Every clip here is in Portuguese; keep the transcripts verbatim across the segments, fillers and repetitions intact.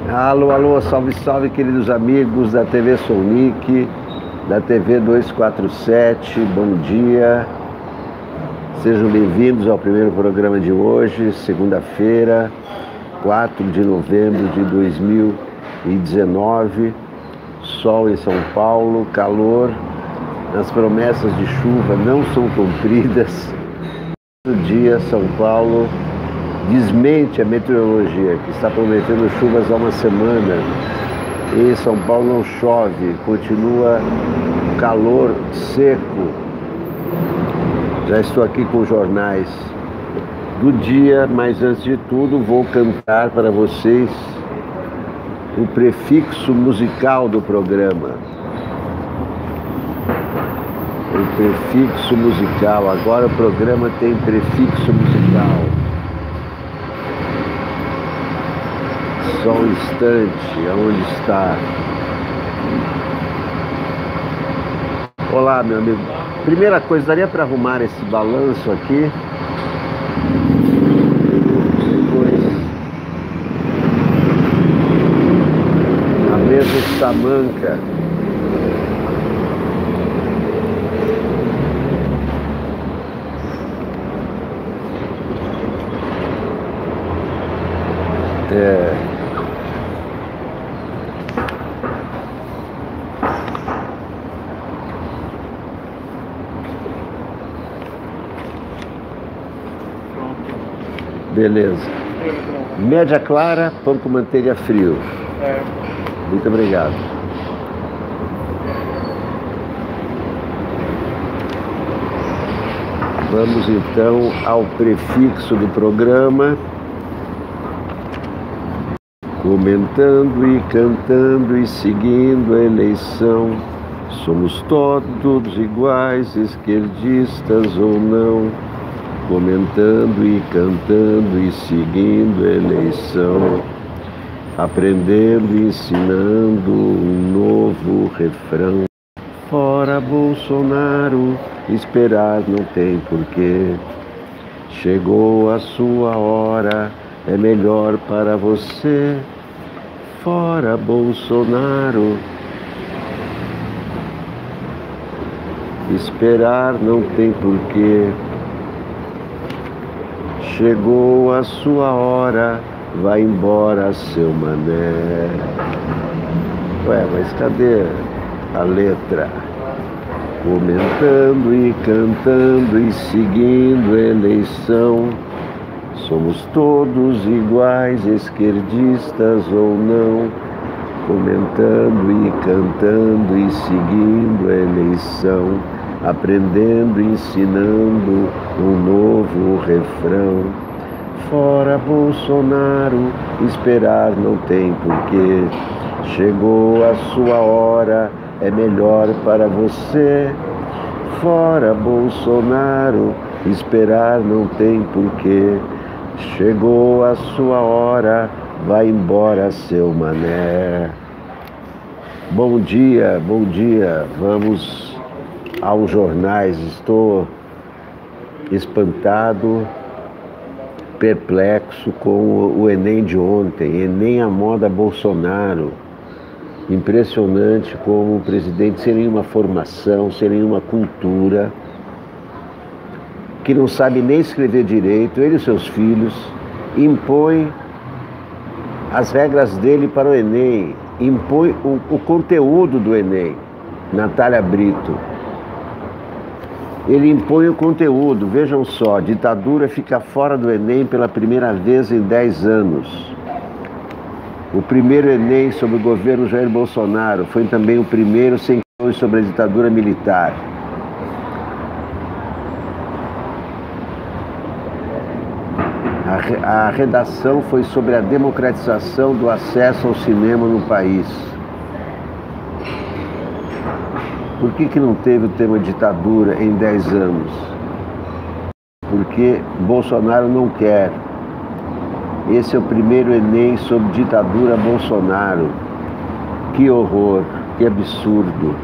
Alô, alô, salve, salve, queridos amigos da T V Sonic, da T V duzentos e quarenta e sete, bom dia. Sejam bem-vindos ao primeiro programa de hoje, segunda-feira, quatro de novembro de dois mil e dezenove. Sol em São Paulo, calor, as promessas de chuva não são cumpridas. Todo dia, São Paulo desmente a meteorologia, que está prometendo chuvas há uma semana. E em São Paulo não chove, continua calor seco. Já estou aqui com os jornais do dia, mas antes de tudo vou cantar para vocês o prefixo musical do programa. O prefixo musical, agora o programa tem prefixo musical. Só um instante, aonde está? Olá, meu amigo. Primeira coisa, daria para arrumar esse balanço aqui? Depois, a mesa está manca. É... Beleza. Média clara, pão com manteiga frio. É. Muito obrigado. Vamos então ao prefixo do programa. Comentando e cantando e seguindo a eleição, somos todos iguais, esquerdistas ou não. Comentando e cantando e seguindo a eleição, aprendendo e ensinando um novo refrão. Fora Bolsonaro, esperar não tem porquê. Chegou a sua hora, é melhor para você. Fora Bolsonaro, esperar não tem porquê. Chegou a sua hora, vai embora, seu mané. Ué, mas cadê a letra? Comentando e cantando e seguindo a eleição, somos todos iguais, esquerdistas ou não. Comentando e cantando e seguindo a eleição, aprendendo e ensinando um novo refrão. Fora Bolsonaro, esperar não tem porquê. Chegou a sua hora, é melhor para você. Fora Bolsonaro, esperar não tem porquê. Chegou a sua hora, vai embora, seu mané. Bom dia, bom dia. Vamos aos jornais. Estou espantado, perplexo com o Enem de ontem. Enem à moda Bolsonaro. Impressionante como o presidente, sem nenhuma formação, sem nenhuma cultura, que não sabe nem escrever direito, ele e seus filhos, impõe as regras dele para o Enem, impõe o, o conteúdo do Enem. Natália Brito. Ele impõe o conteúdo, vejam só, ditadura fica fora do Enem pela primeira vez em dez anos. O primeiro Enem sobre o governo Jair Bolsonaro foi também o primeiro sem questões sobre a ditadura militar. A, a redação foi sobre a democratização do acesso ao cinema no país. Por que que não teve o tema ditadura em dez anos? Porque Bolsonaro não quer. Esse é o primeiro Enem sobre ditadura Bolsonaro. Que horror, que absurdo.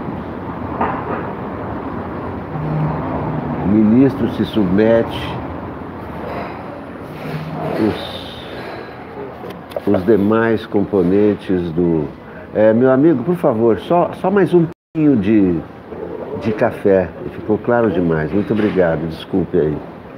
O ministro se submete. Os os demais componentes do... É, meu amigo, por favor, só, só mais um pouquinho de, de café. Ficou claro demais. Muito obrigado, desculpe aí.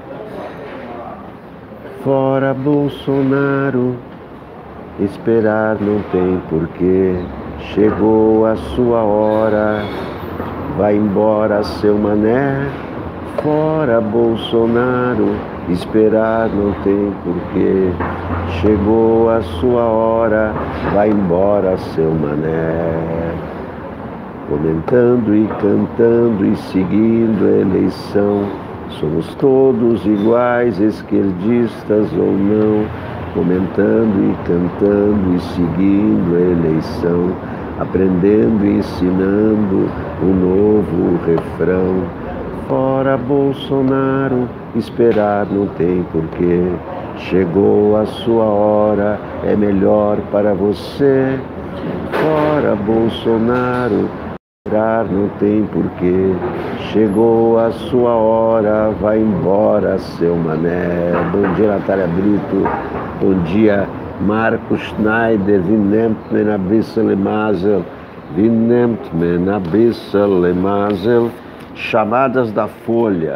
Fora Bolsonaro, esperar não tem porquê. Chegou a sua hora, vai embora seu mané. Fora Bolsonaro, esperar não tem porquê. Chegou a sua hora, vai embora seu mané. Comentando e cantando e seguindo a eleição, somos todos iguais, esquerdistas ou não. Comentando e cantando e seguindo a eleição, aprendendo e ensinando um novo refrão. Fora Bolsonaro, esperar não tem porquê. Chegou a sua hora, é melhor para você. Fora Bolsonaro, esperar não tem porquê. Chegou a sua hora, vai embora seu mané. Bom dia, Natália Brito. Bom dia, Marco Schneider. Wie nimmt man ein bisschen Masel? Wie nimmt man ein bisschen Masel? Chamadas da Folha.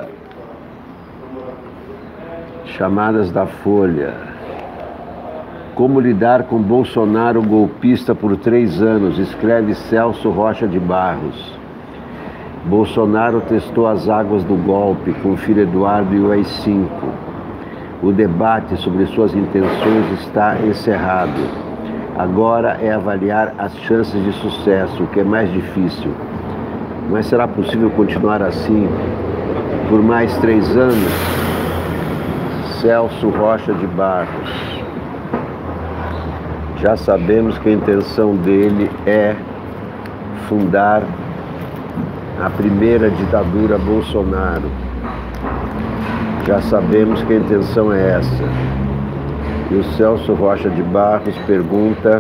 Chamadas da Folha. Como lidar com Bolsonaro golpista por três anos? Escreve Celso Rocha de Barros. Bolsonaro testou as águas do golpe com o filho Eduardo e o A I cinco. O debate sobre suas intenções está encerrado. Agora é avaliar as chances de sucesso, o que é mais difícil. Mas será possível continuar assim por mais três anos? Celso Rocha de Barros. Já sabemos que a intenção dele é fundar a primeira ditadura Bolsonaro. Já sabemos que a intenção é essa. E o Celso Rocha de Barros pergunta: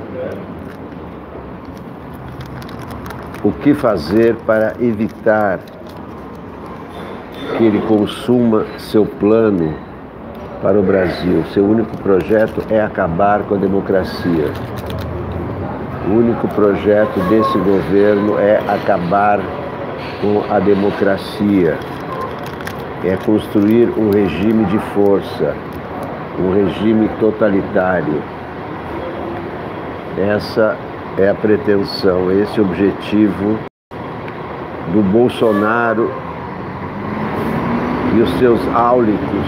o que fazer para evitar que ele consuma seu plano para o Brasil? Seu único projeto é acabar com a democracia. O único projeto desse governo é acabar com a democracia. É construir um regime de força, um regime totalitário. Essa é a pretensão, esse é o objetivo do Bolsonaro e os seus áulicos,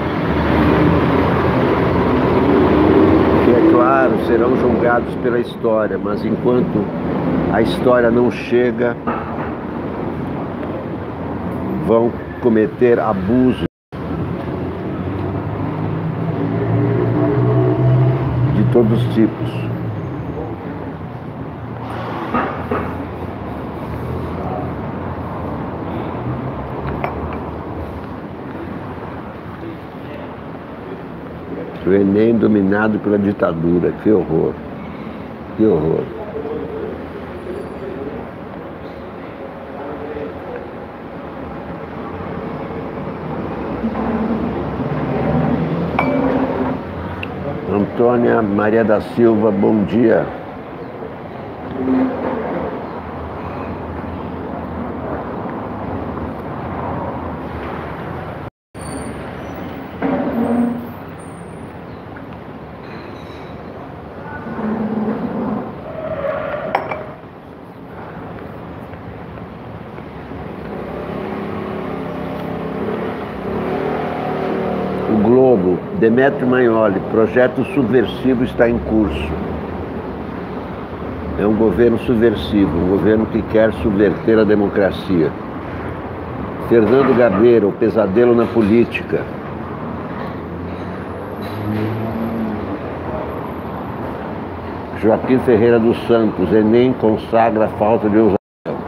que, é claro, serão julgados pela história, mas enquanto a história não chega, vão cometer abusos de todos os tipos. O Enem dominado pela ditadura. Que horror. Que horror. Antônia Maria da Silva, bom dia. Globo, Demetrio Magnoli, projeto subversivo está em curso. É um governo subversivo, um governo que quer subverter a democracia. Fernando Gabeira, o pesadelo na política. Joaquim Ferreira dos Santos, Enem consagra a falta de ousadia.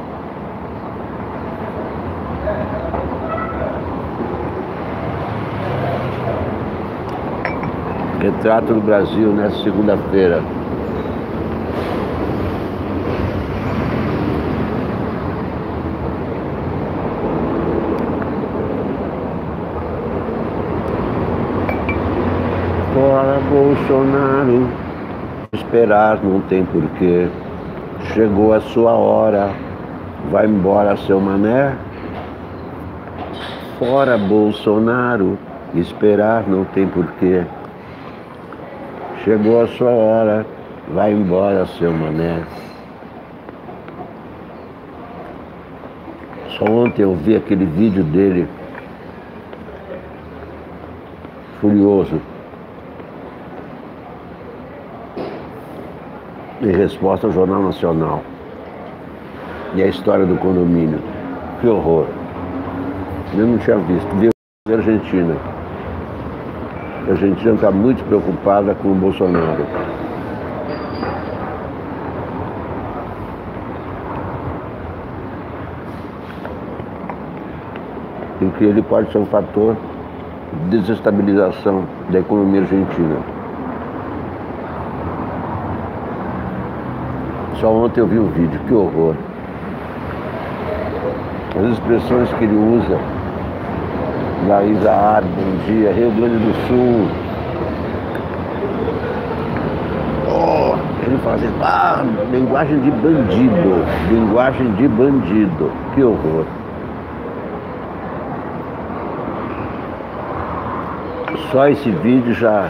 Retrato do Brasil nessa segunda-feira. Fora Bolsonaro, Esperar não tem porquê. Chegou a sua hora. Vai embora, seu mané. Fora Bolsonaro. Esperar não tem porquê. Chegou a sua hora. Vai embora, seu mané. Só ontem eu vi aquele vídeo dele furioso em resposta ao Jornal Nacional e a história do condomínio. Que horror. Eu não tinha visto. Vi a Argentina. A Argentina está muito preocupada com o Bolsonaro. Em que ele pode ser um fator de desestabilização da economia argentina. Só ontem eu vi um vídeo, que horror. As expressões que ele usa, Laís Aar, bom dia, Rio Grande do Sul. Oh, ele fala assim, ah, linguagem de bandido, linguagem de bandido, que horror. Só esse vídeo já,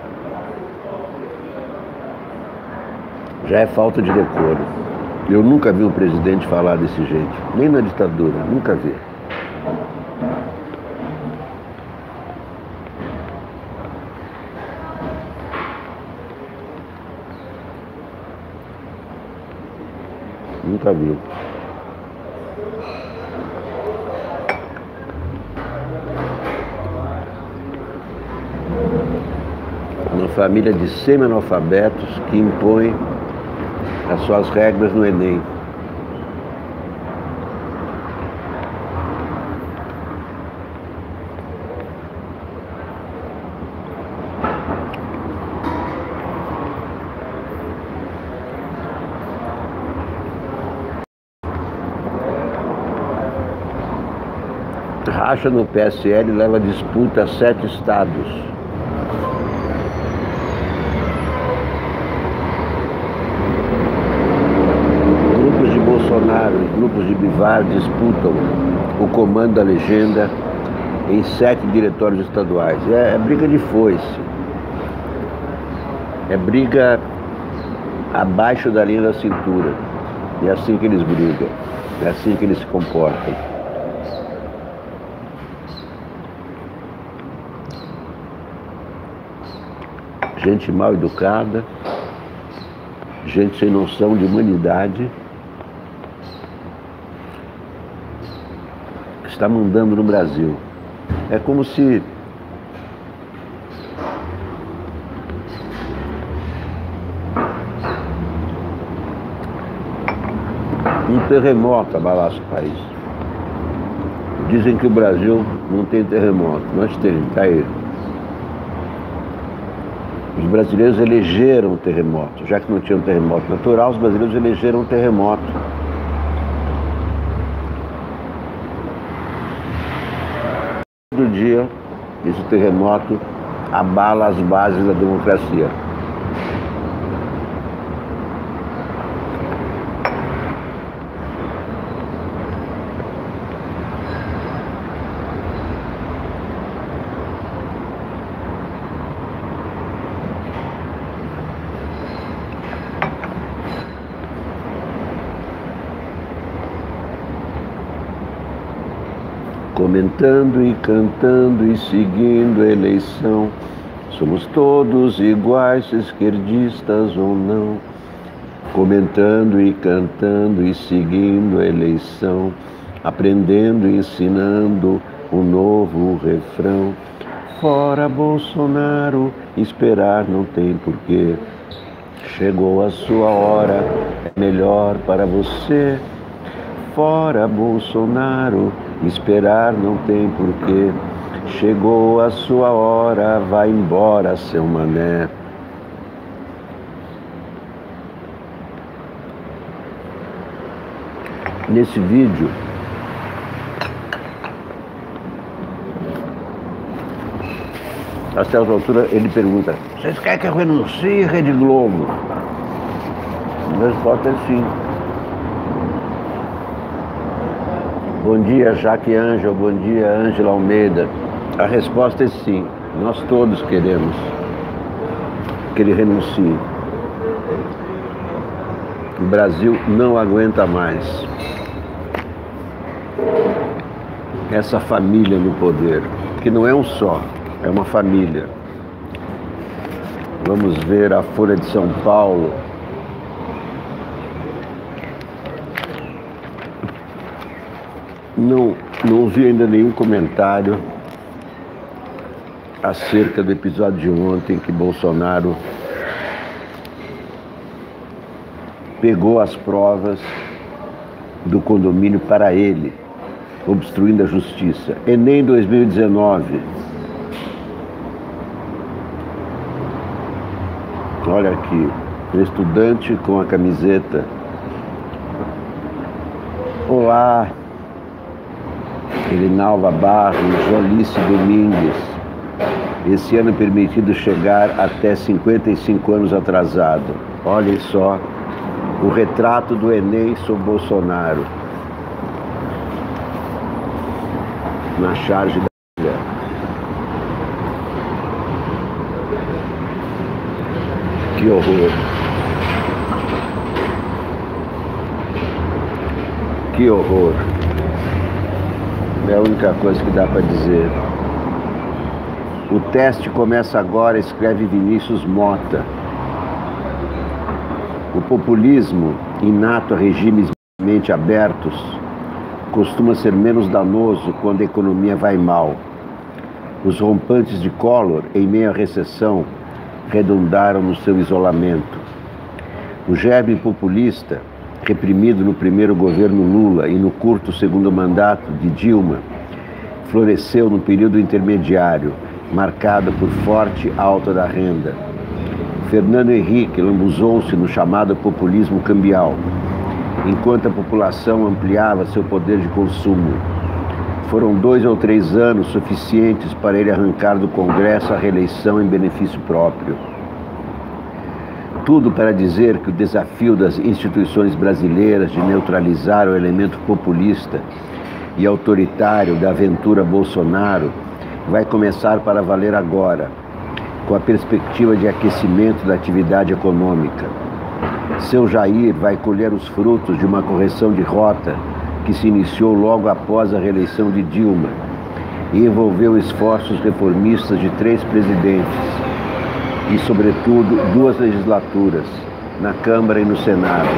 já é falta de decoro. Eu nunca vi um presidente falar desse jeito, nem na ditadura, nunca vi. Nunca vi. Uma família de semi-analfabetos que impõe as suas regras no Enem. Racha no P S L leva a disputa a sete estados. Bolsonaro e grupos de Bivar disputam o comando da legenda em sete diretórios estaduais. É, é briga de foice. É briga abaixo da linha da cintura. É assim que eles brigam. É assim que eles se comportam. Gente mal educada, gente sem noção de humanidade, está mandando no Brasil. É como se um terremoto abalasse o país. Dizem que o Brasil não tem terremoto. Nós temos, tá aí. Os brasileiros elegeram o terremoto. Já que não tinha um terremoto natural, os brasileiros elegeram um terremoto. Todo dia, esse terremoto abala as bases da democracia. Comentando e cantando e seguindo a eleição, somos todos iguais, esquerdistas ou não. Comentando e cantando e seguindo a eleição, aprendendo e ensinando um novo refrão. Fora Bolsonaro, esperar não tem porquê. Chegou a sua hora, é melhor para você. Fora Bolsonaro, esperar não tem porquê. Chegou a sua hora, vai embora, seu mané. Nesse vídeo, A certa altura ele pergunta, vocês querem que eu renuncie, Rede Globo? A resposta é sim. Bom dia, Jaque Ângel, bom dia, Ângela Almeida. A resposta é sim, nós todos queremos que ele renuncie. O Brasil não aguenta mais essa família no poder, que não é um só, é uma família. Vamos ver a Folha de São Paulo. Não, não vi ainda nenhum comentário acerca do episódio de ontem que Bolsonaro pegou as provas do condomínio para ele, obstruindo a justiça. Enem dois mil e dezenove. Olha aqui, o estudante com a camiseta. Olá, Elinalva Barros, Jolice Domingues. Esse ano é permitido chegar até cinquenta e cinco anos atrasado. Olhem só o retrato do Enem sobre Bolsonaro na charge da ilha. Que horror. Que horror. É a única coisa que dá para dizer. O teste começa agora, escreve Vinícius Mota. O populismo, inato a regimes mente abertos, costuma ser menos danoso quando a economia vai mal. Os rompantes de Collor, em meio à recessão, redundaram no seu isolamento. O germe populista, reprimido no primeiro governo Lula e no curto segundo mandato de Dilma, floresceu no período intermediário, marcado por forte alta da renda. Fernando Henrique lambuzou-se no chamado populismo cambial, enquanto a população ampliava seu poder de consumo. Foram dois ou três anos suficientes para ele arrancar do Congresso a reeleição em benefício próprio. Tudo para dizer que o desafio das instituições brasileiras de neutralizar o elemento populista e autoritário da aventura Bolsonaro vai começar para valer agora, com a perspectiva de aquecimento da atividade econômica. Seu Jair vai colher os frutos de uma correção de rota que se iniciou logo após a reeleição de Dilma e envolveu esforços reformistas de três presidentes e, sobretudo, duas legislaturas, na Câmara e no Senado.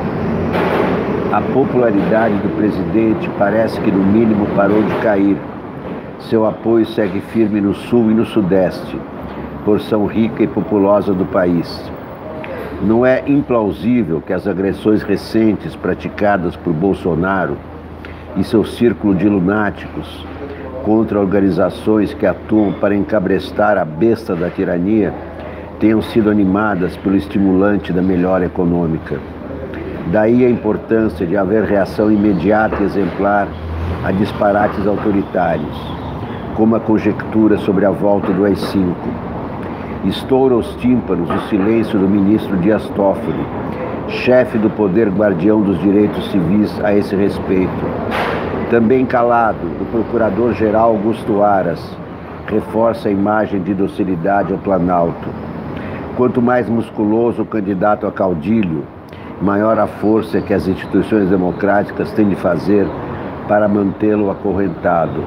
A popularidade do presidente parece que, no mínimo, parou de cair. Seu apoio segue firme no Sul e no Sudeste, porção rica e populosa do país. Não é implausível que as agressões recentes praticadas por Bolsonaro e seu círculo de lunáticos contra organizações que atuam para encabrestar a besta da tirania tenham sido animadas pelo estimulante da melhora econômica. Daí a importância de haver reação imediata e exemplar a disparates autoritários, como a conjectura sobre a volta do A I cinco. Estoura os tímpanos o silêncio do ministro Dias Toffoli, chefe do poder guardião dos direitos civis a esse respeito. Também calado, o procurador-geral Augusto Aras reforça a imagem de docilidade ao Planalto. Quanto mais musculoso o candidato a caudilho, maior a força que as instituições democráticas têm de fazer para mantê-lo acorrentado.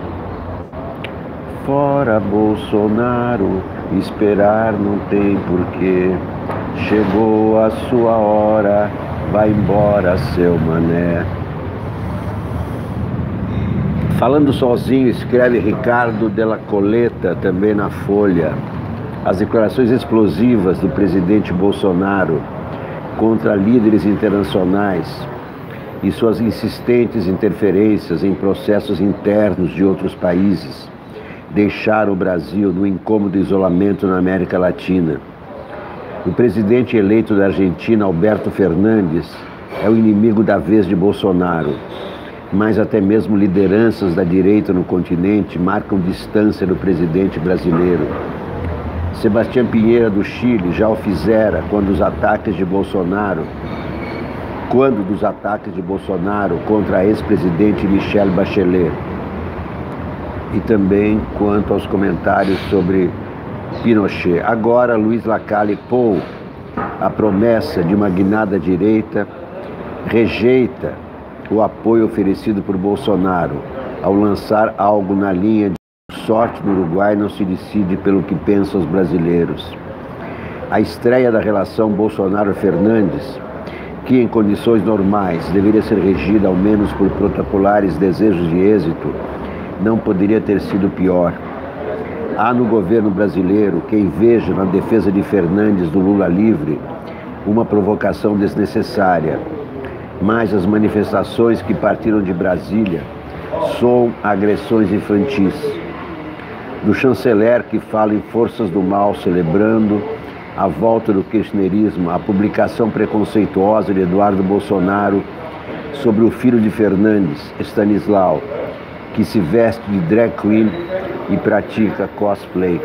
Fora Bolsonaro, esperar não tem porquê. Chegou a sua hora, vai embora, seu mané. Falando sozinho, escreve Ricardo Della Coleta, também na Folha. As declarações explosivas do presidente Bolsonaro contra líderes internacionais e suas insistentes interferências em processos internos de outros países deixaram o Brasil no incômodo isolamento na América Latina. O presidente eleito da Argentina, Alberto Fernandes, é o inimigo da vez de Bolsonaro, mas até mesmo lideranças da direita no continente marcam distância do presidente brasileiro. Sebastião Pinheira, do Chile, já o fizera quando os ataques de Bolsonaro, quando dos ataques de Bolsonaro contra a ex-presidente Michelle Bachelet. E também quanto aos comentários sobre Pinochet. Agora, Luiz Lacalle Pou, a promessa de uma guinada direita, rejeita o apoio oferecido por Bolsonaro ao lançar algo na linha de sorte no Uruguai não se decide pelo que pensam os brasileiros. A estreia da relação Bolsonaro-Fernandes, que em condições normais deveria ser regida ao menos por protocolares desejos de êxito, não poderia ter sido pior. Há no governo brasileiro quem veja na defesa de Fernandes do Lula livre uma provocação desnecessária, mas as manifestações que partiram de Brasília são agressões infantis. Do chanceler que fala em forças do mal celebrando a volta do kirchnerismo, a publicação preconceituosa de Eduardo Bolsonaro sobre o filho de Fernandes, Stanislau, que se veste de drag queen e pratica cosplay.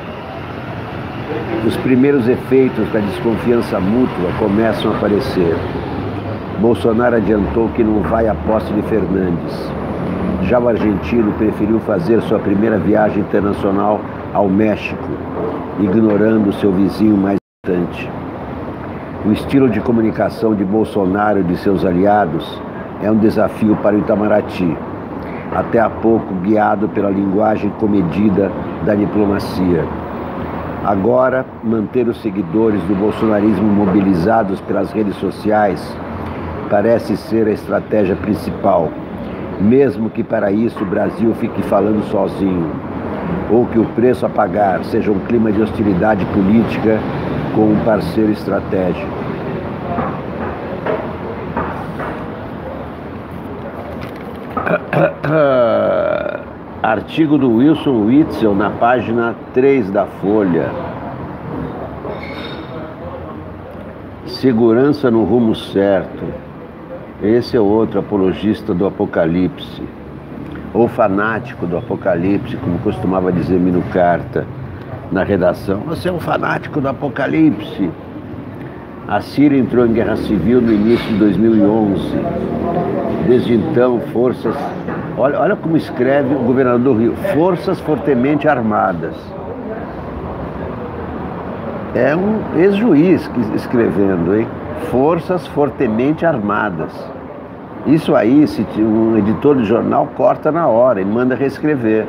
Os primeiros efeitos da desconfiança mútua começam a aparecer. Bolsonaro adiantou que não vai à posse de Fernandes. Já o argentino preferiu fazer sua primeira viagem internacional ao México, ignorando seu vizinho mais distante. O estilo de comunicação de Bolsonaro e de seus aliados é um desafio para o Itamaraty, até há pouco guiado pela linguagem comedida da diplomacia. Agora, manter os seguidores do bolsonarismo mobilizados pelas redes sociais parece ser a estratégia principal, mesmo que para isso o Brasil fique falando sozinho, ou que o preço a pagar seja um clima de hostilidade política com um parceiro estratégico. Artigo do Wilson Witzel na página três da Folha. Segurança no rumo certo. Esse é outro apologista do Apocalipse, ou fanático do Apocalipse, como costumava dizer Mino Carta na redação. Você é um fanático do Apocalipse. A Síria entrou em guerra civil no início de dois mil e onze. Desde então, forças... Olha, olha como escreve o governador do Rio. Forças fortemente armadas. É um ex-juiz escrevendo, hein? Forças fortemente armadas. Isso aí, se um editor de jornal corta na hora e manda reescrever.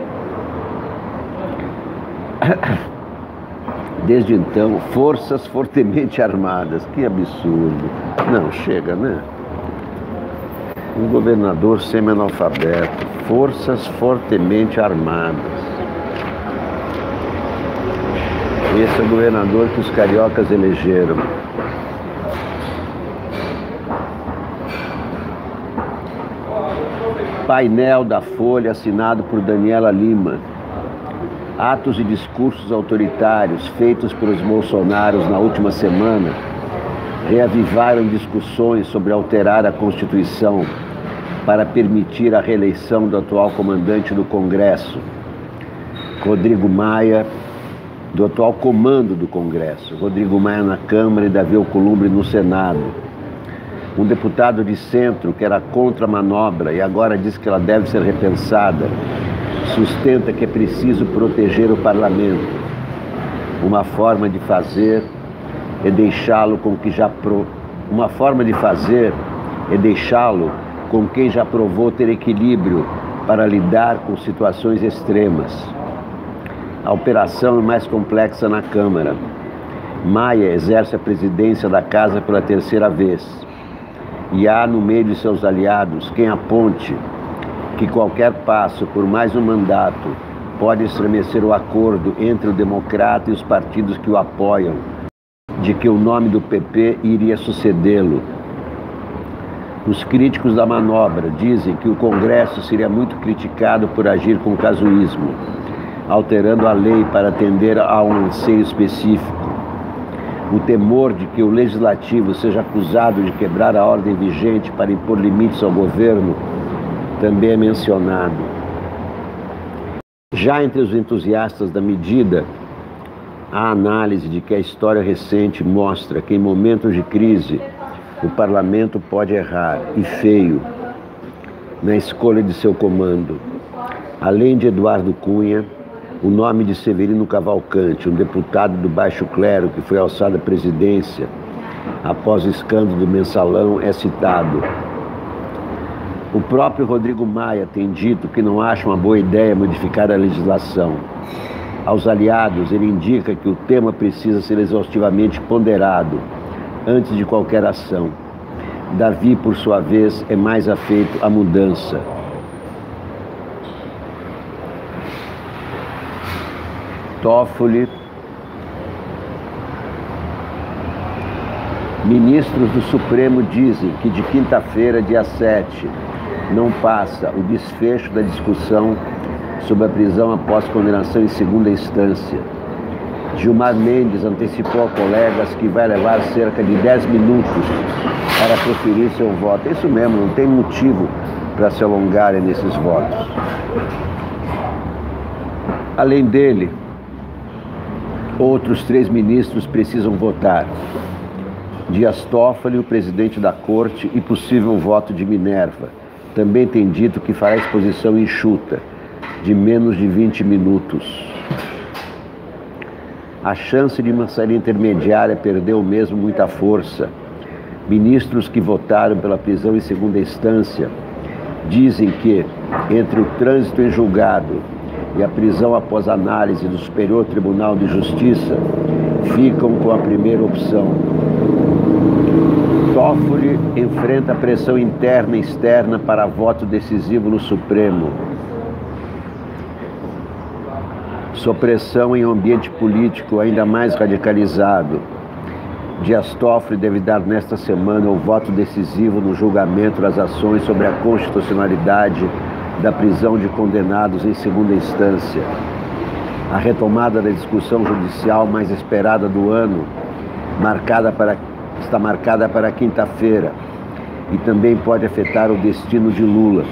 Desde então, forças fortemente armadas. Que absurdo. Não, chega, né? Um governador semi-analfabeto. Forças fortemente armadas. Esse é o governador que os cariocas elegeram. Painel da Folha, assinado por Daniela Lima. Atos e discursos autoritários feitos pelos bolsonaros na última semana reavivaram discussões sobre alterar a Constituição para permitir a reeleição do atual comandante do Congresso, Rodrigo Maia, do atual comando do Congresso, Rodrigo Maia na Câmara e Davi Alcolumbre no Senado. Um deputado de centro que era contra a manobra e agora diz que ela deve ser repensada, sustenta que é preciso proteger o parlamento. Uma forma de fazer é deixá-lo com que já pro... uma forma de fazer é deixá-lo com quem já provou ter equilíbrio para lidar com situações extremas. A operação é mais complexa na Câmara. Maia exerce a presidência da Casa pela terceira vez. E há no meio de seus aliados quem aponte que qualquer passo por mais um mandato pode estremecer o acordo entre o democrata e os partidos que o apoiam, de que o nome do P P iria sucedê-lo. Os críticos da manobra dizem que o Congresso seria muito criticado por agir com casuísmo, alterando a lei para atender a um anseio específico. O temor de que o Legislativo seja acusado de quebrar a ordem vigente para impor limites ao governo também é mencionado. Já entre os entusiastas da medida, A análise de que a história recente mostra que em momentos de crise o parlamento pode errar, e feio, na escolha de seu comando. Além de Eduardo Cunha, o nome de Severino Cavalcante, um deputado do baixo clero que foi alçado à presidência após o escândalo do Mensalão, é citado. O próprio Rodrigo Maia tem dito que não acha uma boa ideia modificar a legislação. Aos aliados, ele indica que o tema precisa ser exaustivamente ponderado antes de qualquer ação. Davi, por sua vez, é mais afeito à mudança. Toffoli. Ministros do Supremo dizem que de quinta-feira, dia sete, não passa o desfecho da discussão sobre a prisão após condenação em segunda instância. Gilmar Mendes antecipou a colegas que vai levar cerca de dez minutos para proferir seu voto. É isso mesmo, não tem motivo para se alongarem nesses votos. Além dele, outros três ministros precisam votar. Dias Toffoli, o presidente da corte, e possível voto de Minerva. Também tem dito que fará exposição enxuta, de menos de vinte minutos. A chance de uma saída intermediária perdeu mesmo muita força. Ministros que votaram pela prisão em segunda instância dizem que, entre o trânsito em julgado e a prisão após análise do Superior Tribunal de Justiça, ficam com a primeira opção. Toffoli enfrenta pressão interna e externa para voto decisivo no Supremo. Sua pressão em um ambiente político ainda mais radicalizado. Dias Toffoli deve dar nesta semana o voto decisivo no julgamento das ações sobre a constitucionalidade da prisão de condenados em segunda instância. A retomada da discussão judicial mais esperada do ano, marcada para, está marcada para quinta-feira, e também pode afetar o destino de Lula.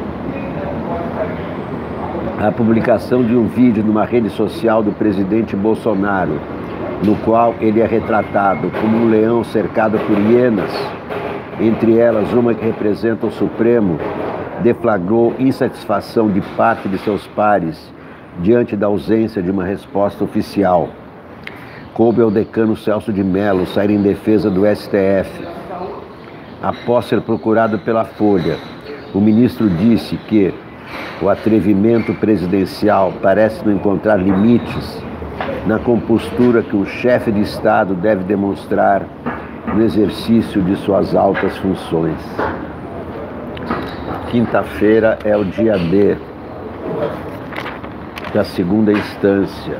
A publicação de um vídeo numa rede social do presidente Bolsonaro, no qual ele é retratado como um leão cercado por hienas, entre elas uma que representa o Supremo, deflagrou insatisfação de parte de seus pares diante da ausência de uma resposta oficial. Coube ao decano Celso de Mello sair em defesa do S T F. Após ser procurado pela Folha, o ministro disse que o atrevimento presidencial parece não encontrar limites na compostura que o chefe de Estado deve demonstrar no exercício de suas altas funções. Quinta-feira é o dia D da segunda instância.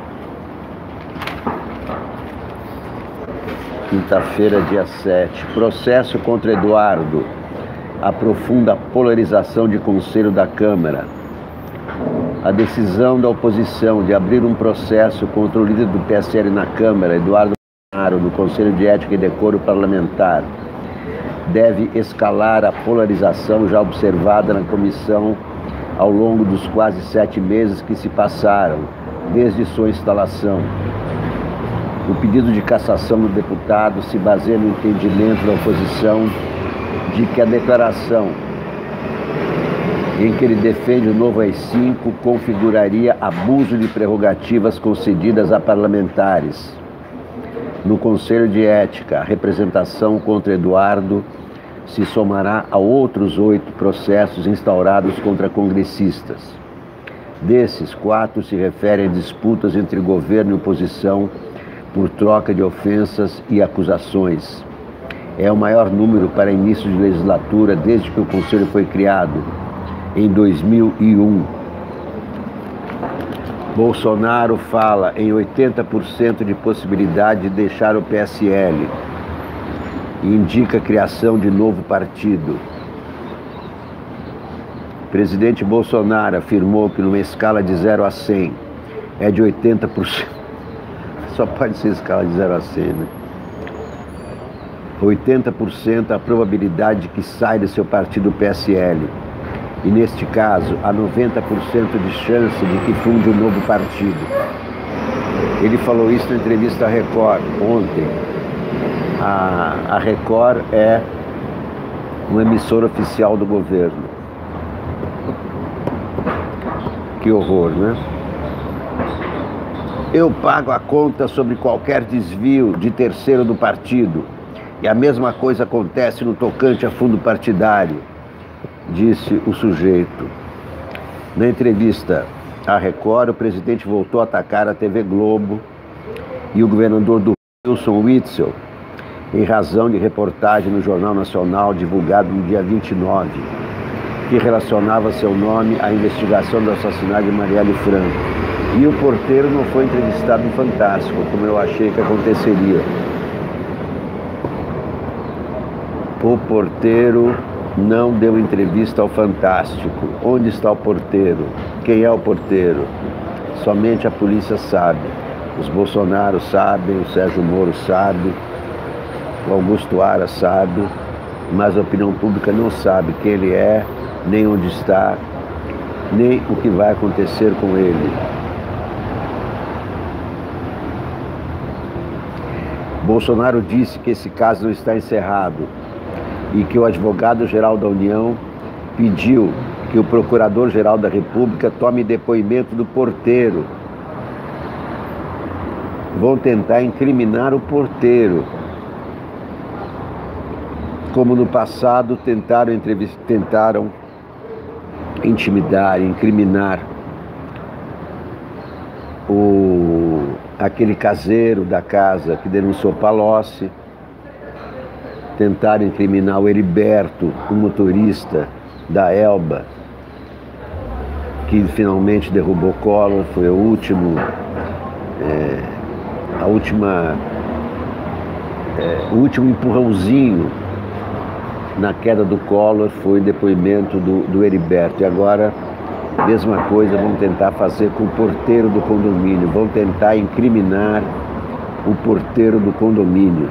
Quinta-feira, dia sete. Processo contra Eduardo aprofunda a polarização de conselho da Câmara. A decisão da oposição de abrir um processo contra o líder do P S L na Câmara, Eduardo Bolsonaro, no Conselho de Ética e Decoro Parlamentar, deve escalar a polarização já observada na comissão ao longo dos quase sete meses que se passaram, desde sua instalação. O pedido de cassação do deputado se baseia no entendimento da oposição de que a declaração em que ele defende o novo A I cinco configuraria abuso de prerrogativas concedidas a parlamentares. No Conselho de Ética, a representação contra Eduardo se somará a outros oito processos instaurados contra congressistas. Desses, quatro se referem a disputas entre governo e oposição por troca de ofensas e acusações. É o maior número para início de legislatura desde que o Conselho foi criado, em dois mil e um. Bolsonaro fala em oitenta por cento de possibilidade de deixar o P S L e indica a criação de novo partido. O presidente Bolsonaro afirmou que numa escala de zero a cem é de oitenta por cento. Só pode ser escala de zero a cem, né? oitenta por cento a probabilidade de que saia do seu partido P S L. E neste caso, há noventa por cento de chance de que funde um novo partido. Ele falou isso na entrevista à Record ontem. A, a Record é uma emissora oficial do governo. Que horror, né? Eu pago a conta sobre qualquer desvio de terceiro do partido. E a mesma coisa acontece no tocante a fundo partidário, disse o sujeito. Na entrevista à Record, o presidente voltou a atacar a T V Globo e o governador do Rio, Wilson Witzel, em razão de reportagem no Jornal Nacional divulgado no dia vinte e nove, que relacionava seu nome à investigação do assassinato de Marielle Franco. E o porteiro não foi entrevistado no Fantástico, como eu achei que aconteceria. O porteiro não deu entrevista ao Fantástico. Onde está o porteiro? Quem é o porteiro? Somente a polícia sabe. Os Bolsonaro sabem, o Sérgio Moro sabe, o Augusto Aras sabe, mas a opinião pública não sabe quem ele é, nem onde está, nem o que vai acontecer com ele. Bolsonaro disse que esse caso não está encerrado e que o advogado-geral da União pediu que o procurador-geral da República tome depoimento do porteiro. Vão tentar incriminar o porteiro, como no passado tentaram, entrevist... tentaram intimidar, incriminar o... aquele caseiro da casa que denunciou Palocci. Tentaram incriminar o Heriberto, o motorista da Elba, que finalmente derrubou Collor. Foi o último, é, a última, é, o último empurrãozinho na queda do Collor, foi o depoimento do, do Heriberto. E agora, mesma coisa, vão tentar fazer com o porteiro do condomínio, vão tentar incriminar o porteiro do condomínio.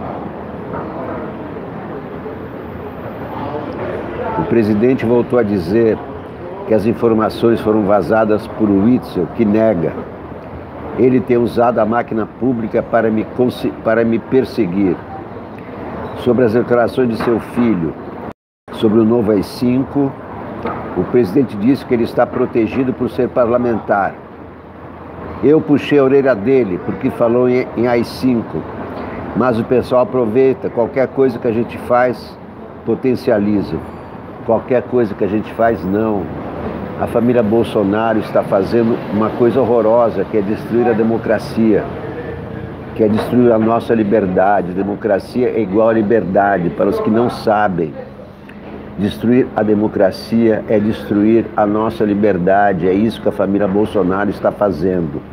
O presidente voltou a dizer que as informações foram vazadas por Witzel, que nega. Ele tem usado a máquina pública para me, para me perseguir. Sobre as declarações de seu filho sobre o novo A I cinco, o presidente disse que ele está protegido por ser parlamentar. Eu puxei a orelha dele porque falou em, em A I cinco, mas o pessoal aproveita. Qualquer coisa que a gente faz, potencializa. Qualquer coisa que a gente faz, não. A família Bolsonaro está fazendo uma coisa horrorosa, que é destruir a democracia, que é destruir a nossa liberdade. Democracia é igual a liberdade, para os que não sabem. Destruir a democracia é destruir a nossa liberdade. É isso que a família Bolsonaro está fazendo.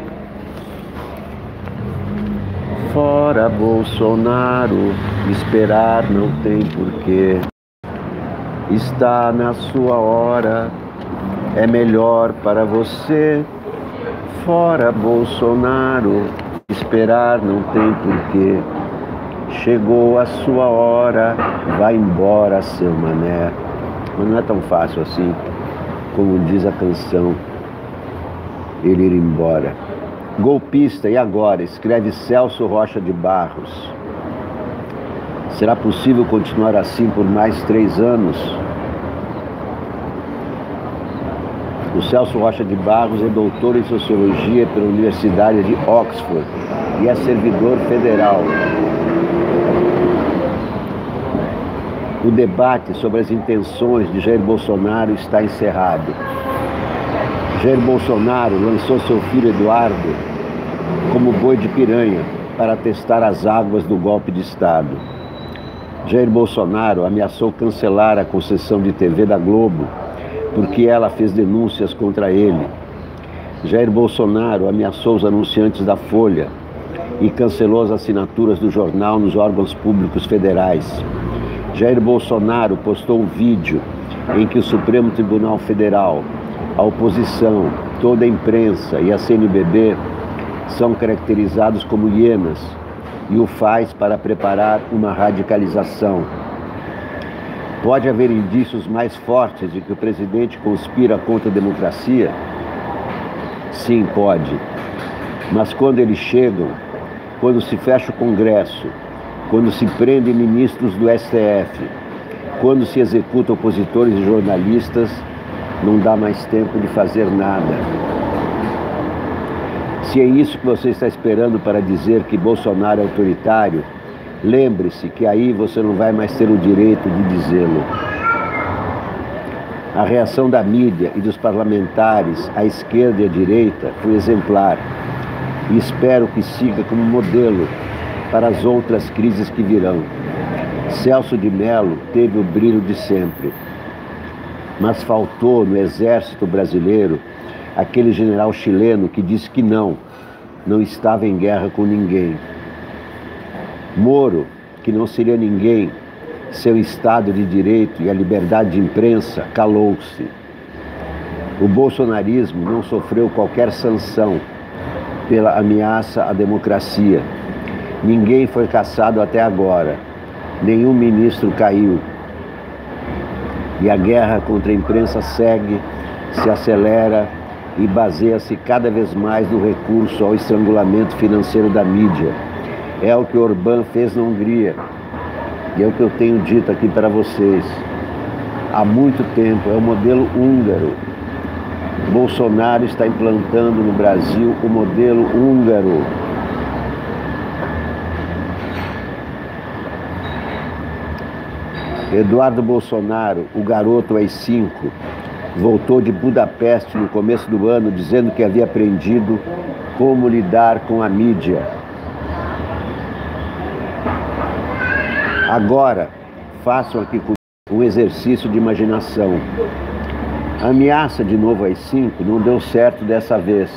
Fora Bolsonaro, esperar não tem porquê. Está na sua hora, é melhor para você. Fora Bolsonaro, esperar não tem porquê. Chegou a sua hora, vai embora, seu mané. Mas não é tão fácil assim, como diz a canção, ele ir embora. Golpista, e agora? Escreve Celso Rocha de Barros. Será possível continuar assim por mais três anos? O Celso Rocha de Barros é doutor em Sociologia pela Universidade de Oxford e é servidor federal. O debate sobre as intenções de Jair Bolsonaro está encerrado. Jair Bolsonaro lançou seu filho Eduardo como boi de piranha para testar as águas do golpe de Estado. Jair Bolsonaro ameaçou cancelar a concessão de T V da Globo porque ela fez denúncias contra ele. Jair Bolsonaro ameaçou os anunciantes da Folha e cancelou as assinaturas do jornal nos órgãos públicos federais. Jair Bolsonaro postou um vídeo em que o Supremo Tribunal Federal, a oposição, toda a imprensa e a C N B B são caracterizados como hienas, e o faz para preparar uma radicalização. Pode haver indícios mais fortes de que o presidente conspira contra a democracia? Sim, pode. Mas quando eles chegam, quando se fecha o Congresso, quando se prendem ministros do S T F, quando se executam opositores e jornalistas, não dá mais tempo de fazer nada. Se é isso que você está esperando para dizer que Bolsonaro é autoritário, lembre-se que aí você não vai mais ter o direito de dizê-lo. A reação da mídia e dos parlamentares, à esquerda e à direita, foi exemplar. E espero que siga como modelo para as outras crises que virão. Celso de Mello teve o brilho de sempre. Mas faltou no exército brasileiro aquele general chileno que disse que não, não estava em guerra com ninguém. Moro, que não seria ninguém, seu Estado de Direito e a liberdade de imprensa, calou-se. O bolsonarismo não sofreu qualquer sanção pela ameaça à democracia. Ninguém foi caçado até agora. Nenhum ministro caiu. E a guerra contra a imprensa segue, se acelera e baseia-se cada vez mais no recurso ao estrangulamento financeiro da mídia. É o que Orbán fez na Hungria. E é o que eu tenho dito aqui para vocês. Há muito tempo, é o modelo húngaro. Bolsonaro está implantando no Brasil o modelo húngaro. Eduardo Bolsonaro, o garoto A I cinco, voltou de Budapeste no começo do ano dizendo que havia aprendido como lidar com a mídia. Agora, façam aqui um exercício de imaginação. A ameaça de novo A I cinco não deu certo dessa vez.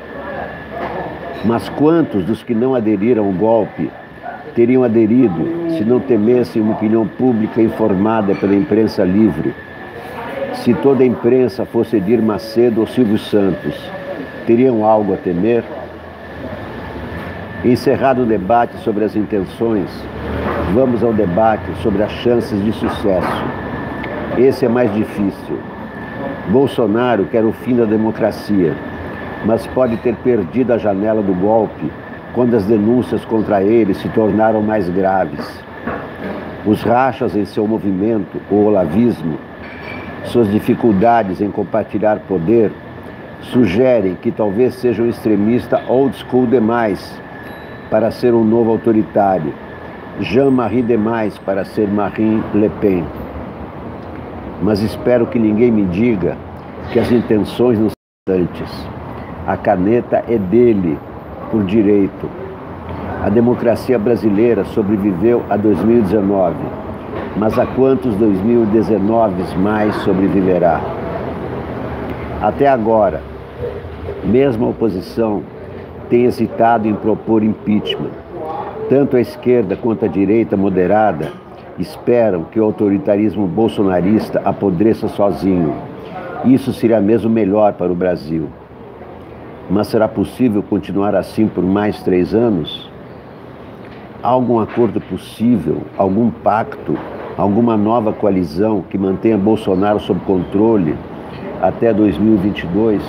Mas quantos dos que não aderiram ao golpe teriam aderido se não temessem uma opinião pública informada pela imprensa livre? Se toda a imprensa fosse Edir Macedo ou Silvio Santos, teriam algo a temer? Encerrado o debate sobre as intenções, vamos ao debate sobre as chances de sucesso. Esse é mais difícil. Bolsonaro quer o fim da democracia, mas pode ter perdido a janela do golpe quando as denúncias contra ele se tornaram mais graves. Os rachas em seu movimento, o olavismo, suas dificuldades em compartilhar poder, sugerem que talvez seja um extremista old school demais para ser um novo autoritário, Jean-Marie demais para ser Marine Le Pen. Mas espero que ninguém me diga que as intenções não são importantes. A caneta é dele, por direito. A democracia brasileira sobreviveu a dois mil e dezenove, mas a quantos dois mil e dezenove mais sobreviverá? Até agora, mesmo a oposição tem hesitado em propor impeachment. Tanto a esquerda quanto a direita moderada esperam que o autoritarismo bolsonarista apodreça sozinho. Isso seria mesmo melhor para o Brasil. Mas será possível continuar assim por mais três anos? Há algum acordo possível, algum pacto, alguma nova coalizão que mantenha Bolsonaro sob controle até dois mil e vinte e dois?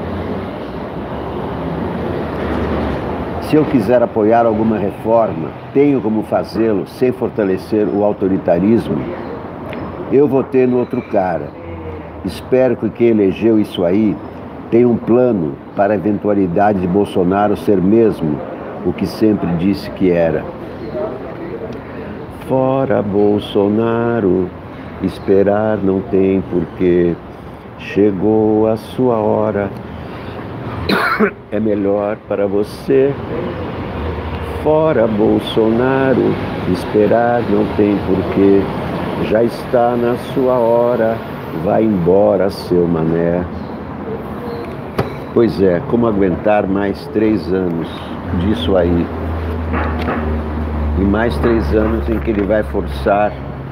Se eu quiser apoiar alguma reforma, tenho como fazê-lo sem fortalecer o autoritarismo? Eu votei no outro cara. Espero que quem elegeu isso aí tenha um plano para a eventualidade de Bolsonaro ser mesmo o que sempre disse que era. Fora Bolsonaro, esperar não tem porquê. Chegou a sua hora. É melhor para você. Fora Bolsonaro, esperar não tem porquê. Já está na sua hora. Vai embora, seu mané. Pois é, como aguentar mais três anos disso aí? E mais três anos em que ele vai forçar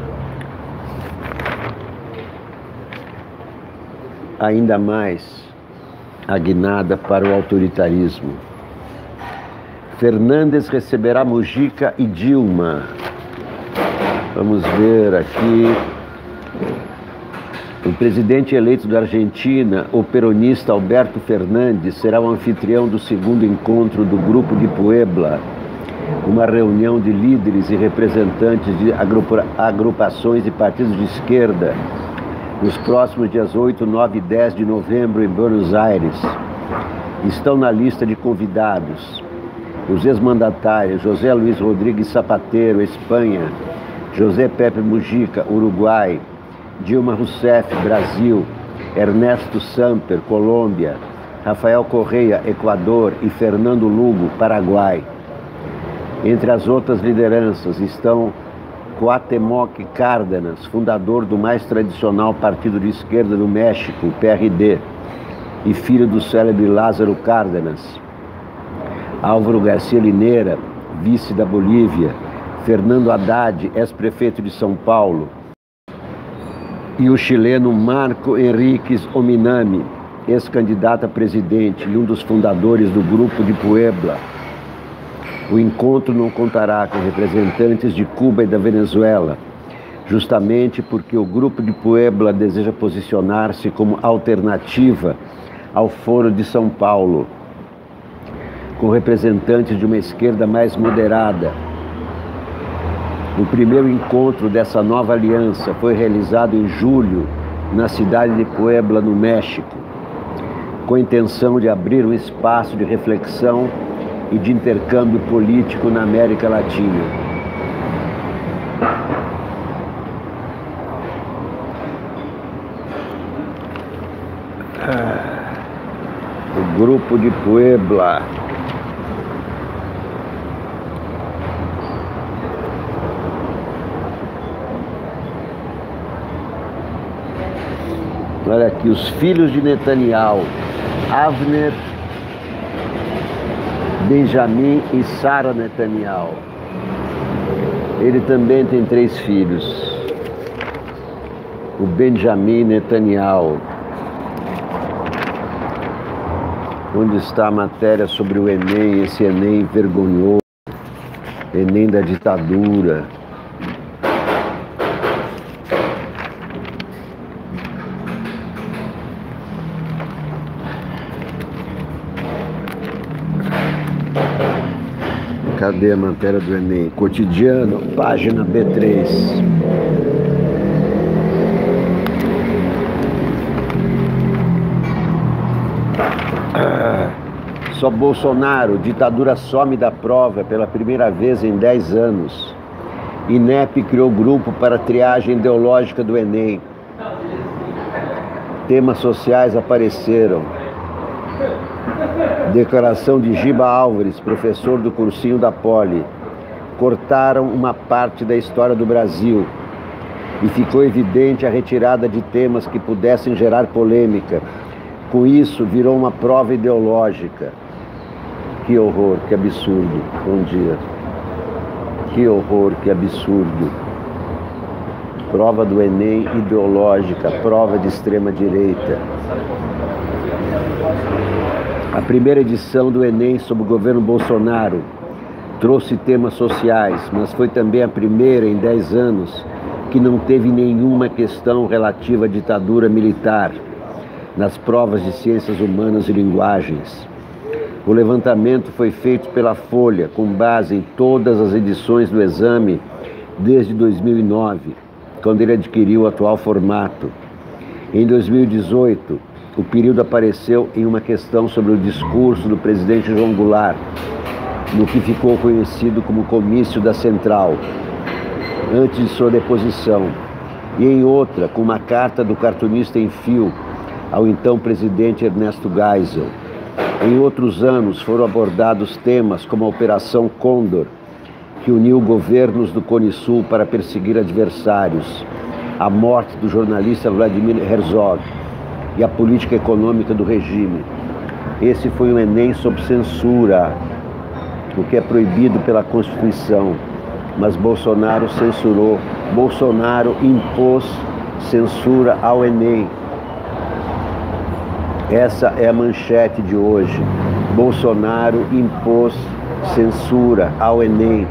ainda mais a guinada para o autoritarismo. Fernandes receberá Mujica e Dilma. Vamos ver aqui. O presidente eleito da Argentina, o peronista Alberto Fernandes, será o anfitrião do segundo encontro do Grupo de Puebla, uma reunião de líderes e representantes de agrupa agrupações e partidos de esquerda, nos próximos dias oito, nove e dez de novembro em Buenos Aires. Estão na lista de convidados os ex-mandatários José Luiz Rodrigues Zapatero, Espanha, José Pepe Mujica, Uruguai, Dilma Rousseff, Brasil, Ernesto Samper, Colômbia, Rafael Correia, Equador e Fernando Lugo, Paraguai. Entre as outras lideranças estão Cuauhtémoc Cárdenas, fundador do mais tradicional partido de esquerda do México, o P R D, e filho do célebre Lázaro Cárdenas, Álvaro Garcia Lineira, vice da Bolívia, Fernando Haddad, ex-prefeito de São Paulo, e o chileno Marco Henriques Ominami, ex-candidato a presidente e um dos fundadores do Grupo de Puebla. O encontro não contará com representantes de Cuba e da Venezuela, justamente porque o Grupo de Puebla deseja posicionar-se como alternativa ao Foro de São Paulo, com representantes de uma esquerda mais moderada. O primeiro encontro dessa nova aliança foi realizado em julho, na cidade de Puebla, no México, com a intenção de abrir um espaço de reflexão e de intercâmbio político na América Latina. O Grupo de Puebla. Olha aqui, os filhos de Netanyahu, Avner, Benjamin e Sara Netanyahu. Ele também tem três filhos. O Benjamin Netanyahu. Onde está a matéria sobre o Enem, esse Enem vergonhoso, Enem da ditadura. Cadê a matéria do Enem? Cotidiano, página B três. Ah, só Bolsonaro, ditadura some da prova pela primeira vez em dez anos. INEP criou grupo para triagem ideológica do Enem. Temas sociais apareceram. Declaração de Giba Álvares, professor do cursinho da Poli. Cortaram uma parte da história do Brasil e ficou evidente a retirada de temas que pudessem gerar polêmica. Com isso, virou uma prova ideológica. Que horror, que absurdo. Bom dia. Que horror, que absurdo. Prova do Enem ideológica, prova de extrema direita. A primeira edição do Enem sob o governo Bolsonaro trouxe temas sociais, mas foi também a primeira em dez anos que não teve nenhuma questão relativa à ditadura militar nas provas de ciências humanas e linguagens. O levantamento foi feito pela Folha, com base em todas as edições do exame desde dois mil e nove, quando ele adquiriu o atual formato. Em dois mil e dezoito, o período apareceu em uma questão sobre o discurso do presidente João Goulart, no que ficou conhecido como Comício da Central, antes de sua deposição, e em outra, com uma carta do cartunista em fio ao então presidente Ernesto Geisel. Em outros anos foram abordados temas como a Operação Condor, que uniu governos do Cone Sul para perseguir adversários, a morte do jornalista Vladimir Herzog e a política econômica do regime. Esse foi um Enem sob censura, o que é proibido pela Constituição, mas Bolsonaro censurou. Bolsonaro impôs censura ao Enem. Essa é a manchete de hoje. Bolsonaro impôs censura ao Enem.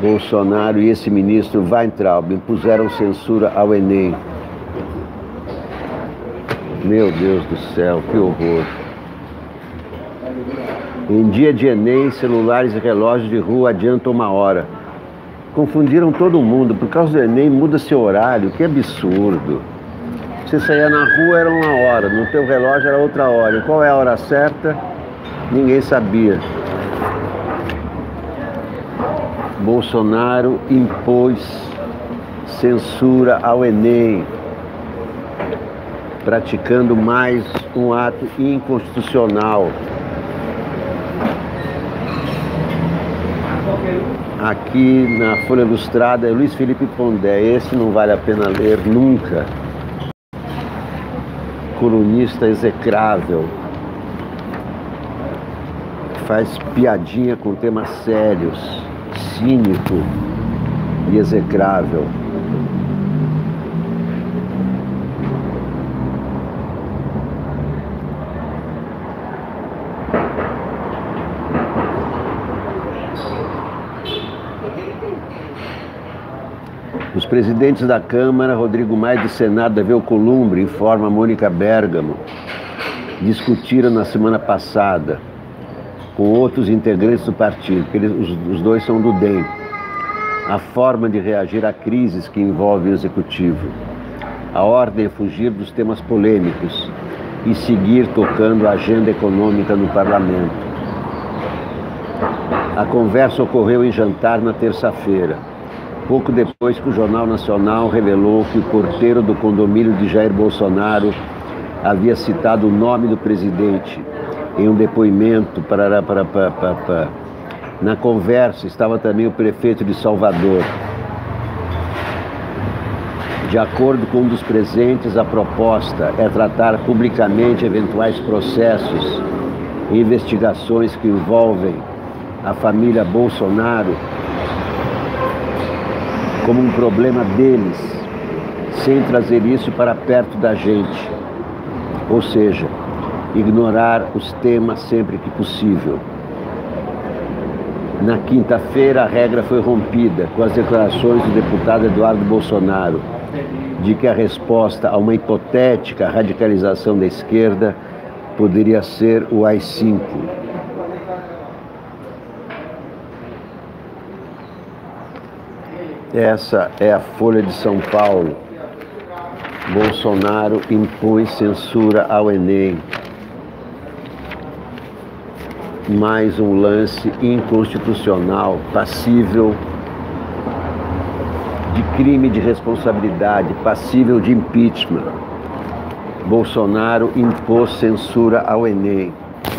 Bolsonaro e esse ministro Weintraub impuseram censura ao Enem. Meu Deus do céu, que horror. Em dia de Enem, celulares e relógios de rua adiantam uma hora. Confundiram todo mundo. Por causa do Enem, muda seu horário. Que absurdo. Você saía na rua, era uma hora. No teu relógio, era outra hora. E qual é a hora certa? Ninguém sabia. Bolsonaro impôs censura ao Enem, praticando mais um ato inconstitucional. Aqui na Folha Ilustrada é Luiz Felipe Pondé. Esse não vale a pena ler nunca. Colunista execrável. Faz piadinha com temas sérios. Cínico e execrável. Os presidentes da Câmara, Rodrigo Maia, do Senado, Davi Alcolumbre, informa Mônica Bergamo, discutiram na semana passada com outros integrantes do partido, porque eles, os, os dois são do D E M, a forma de reagir a crises que envolvem o executivo. A ordem é fugir dos temas polêmicos e seguir tocando a agenda econômica no parlamento. A conversa ocorreu em jantar na terça-feira, pouco depois que o Jornal Nacional revelou que o porteiro do condomínio de Jair Bolsonaro havia citado o nome do presidente em um depoimento. Para, para, para, para, para. Na conversa estava também o prefeito de Salvador. De acordo com um dos presentes, a proposta é tratar publicamente eventuais processos e investigações que envolvem a família Bolsonaro como um problema deles, sem trazer isso para perto da gente. Ou seja, ignorar os temas sempre que possível. Na quinta-feira, a regra foi rompida com as declarações do deputado Eduardo Bolsonaro de que a resposta a uma hipotética radicalização da esquerda poderia ser o A I cinco. Essa é a Folha de São Paulo. Bolsonaro impõe censura ao Enem. Mais um lance inconstitucional, passível de crime de responsabilidade, passível de impeachment. Bolsonaro impôs censura ao Enem.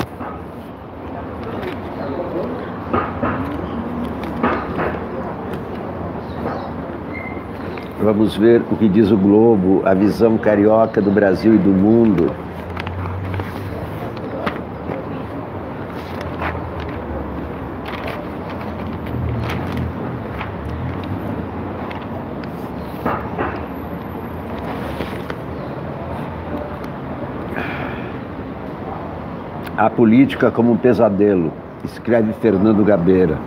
Vamos ver o que diz o Globo, a visão carioca do Brasil e do mundo. A política como um pesadelo, escreve Fernando Gabeira.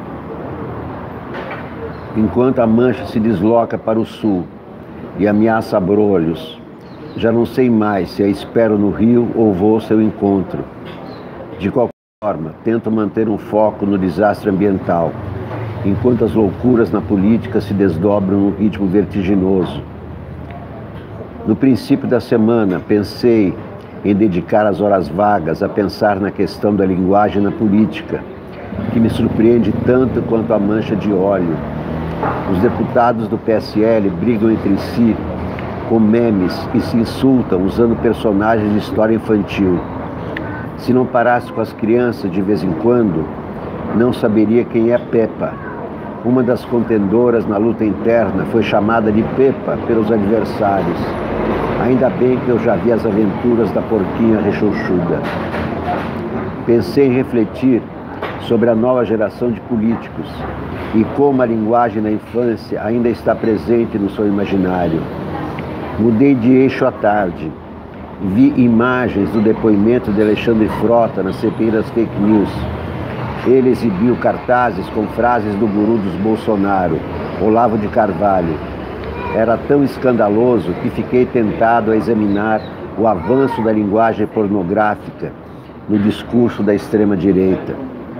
Enquanto a mancha se desloca para o sul e ameaça Abrolhos, já não sei mais se a espero no Rio ou vou ao seu encontro. De qualquer forma, tento manter um foco no desastre ambiental, enquanto as loucuras na política se desdobram num ritmo vertiginoso. No princípio da semana, pensei em dedicar as horas vagas a pensar na questão da linguagem na política, que me surpreende tanto quanto a mancha de óleo. Os deputados do P S L brigam entre si com memes e se insultam usando personagens de história infantil. Se não parasse com as crianças de vez em quando, não saberia quem é Peppa. Uma das contendoras na luta interna foi chamada de Peppa pelos adversários. Ainda bem que eu já vi as aventuras da porquinha rechonchuda. Pensei em refletir sobre a nova geração de políticos e como a linguagem na infância ainda está presente no seu imaginário. Mudei de eixo à tarde. Vi imagens do depoimento de Alexandre Frota na C P I das fake news. Ele exibiu cartazes com frases do guru dos Bolsonaro, Olavo de Carvalho. Era tão escandaloso que fiquei tentado a examinar o avanço da linguagem pornográfica no discurso da extrema-direita.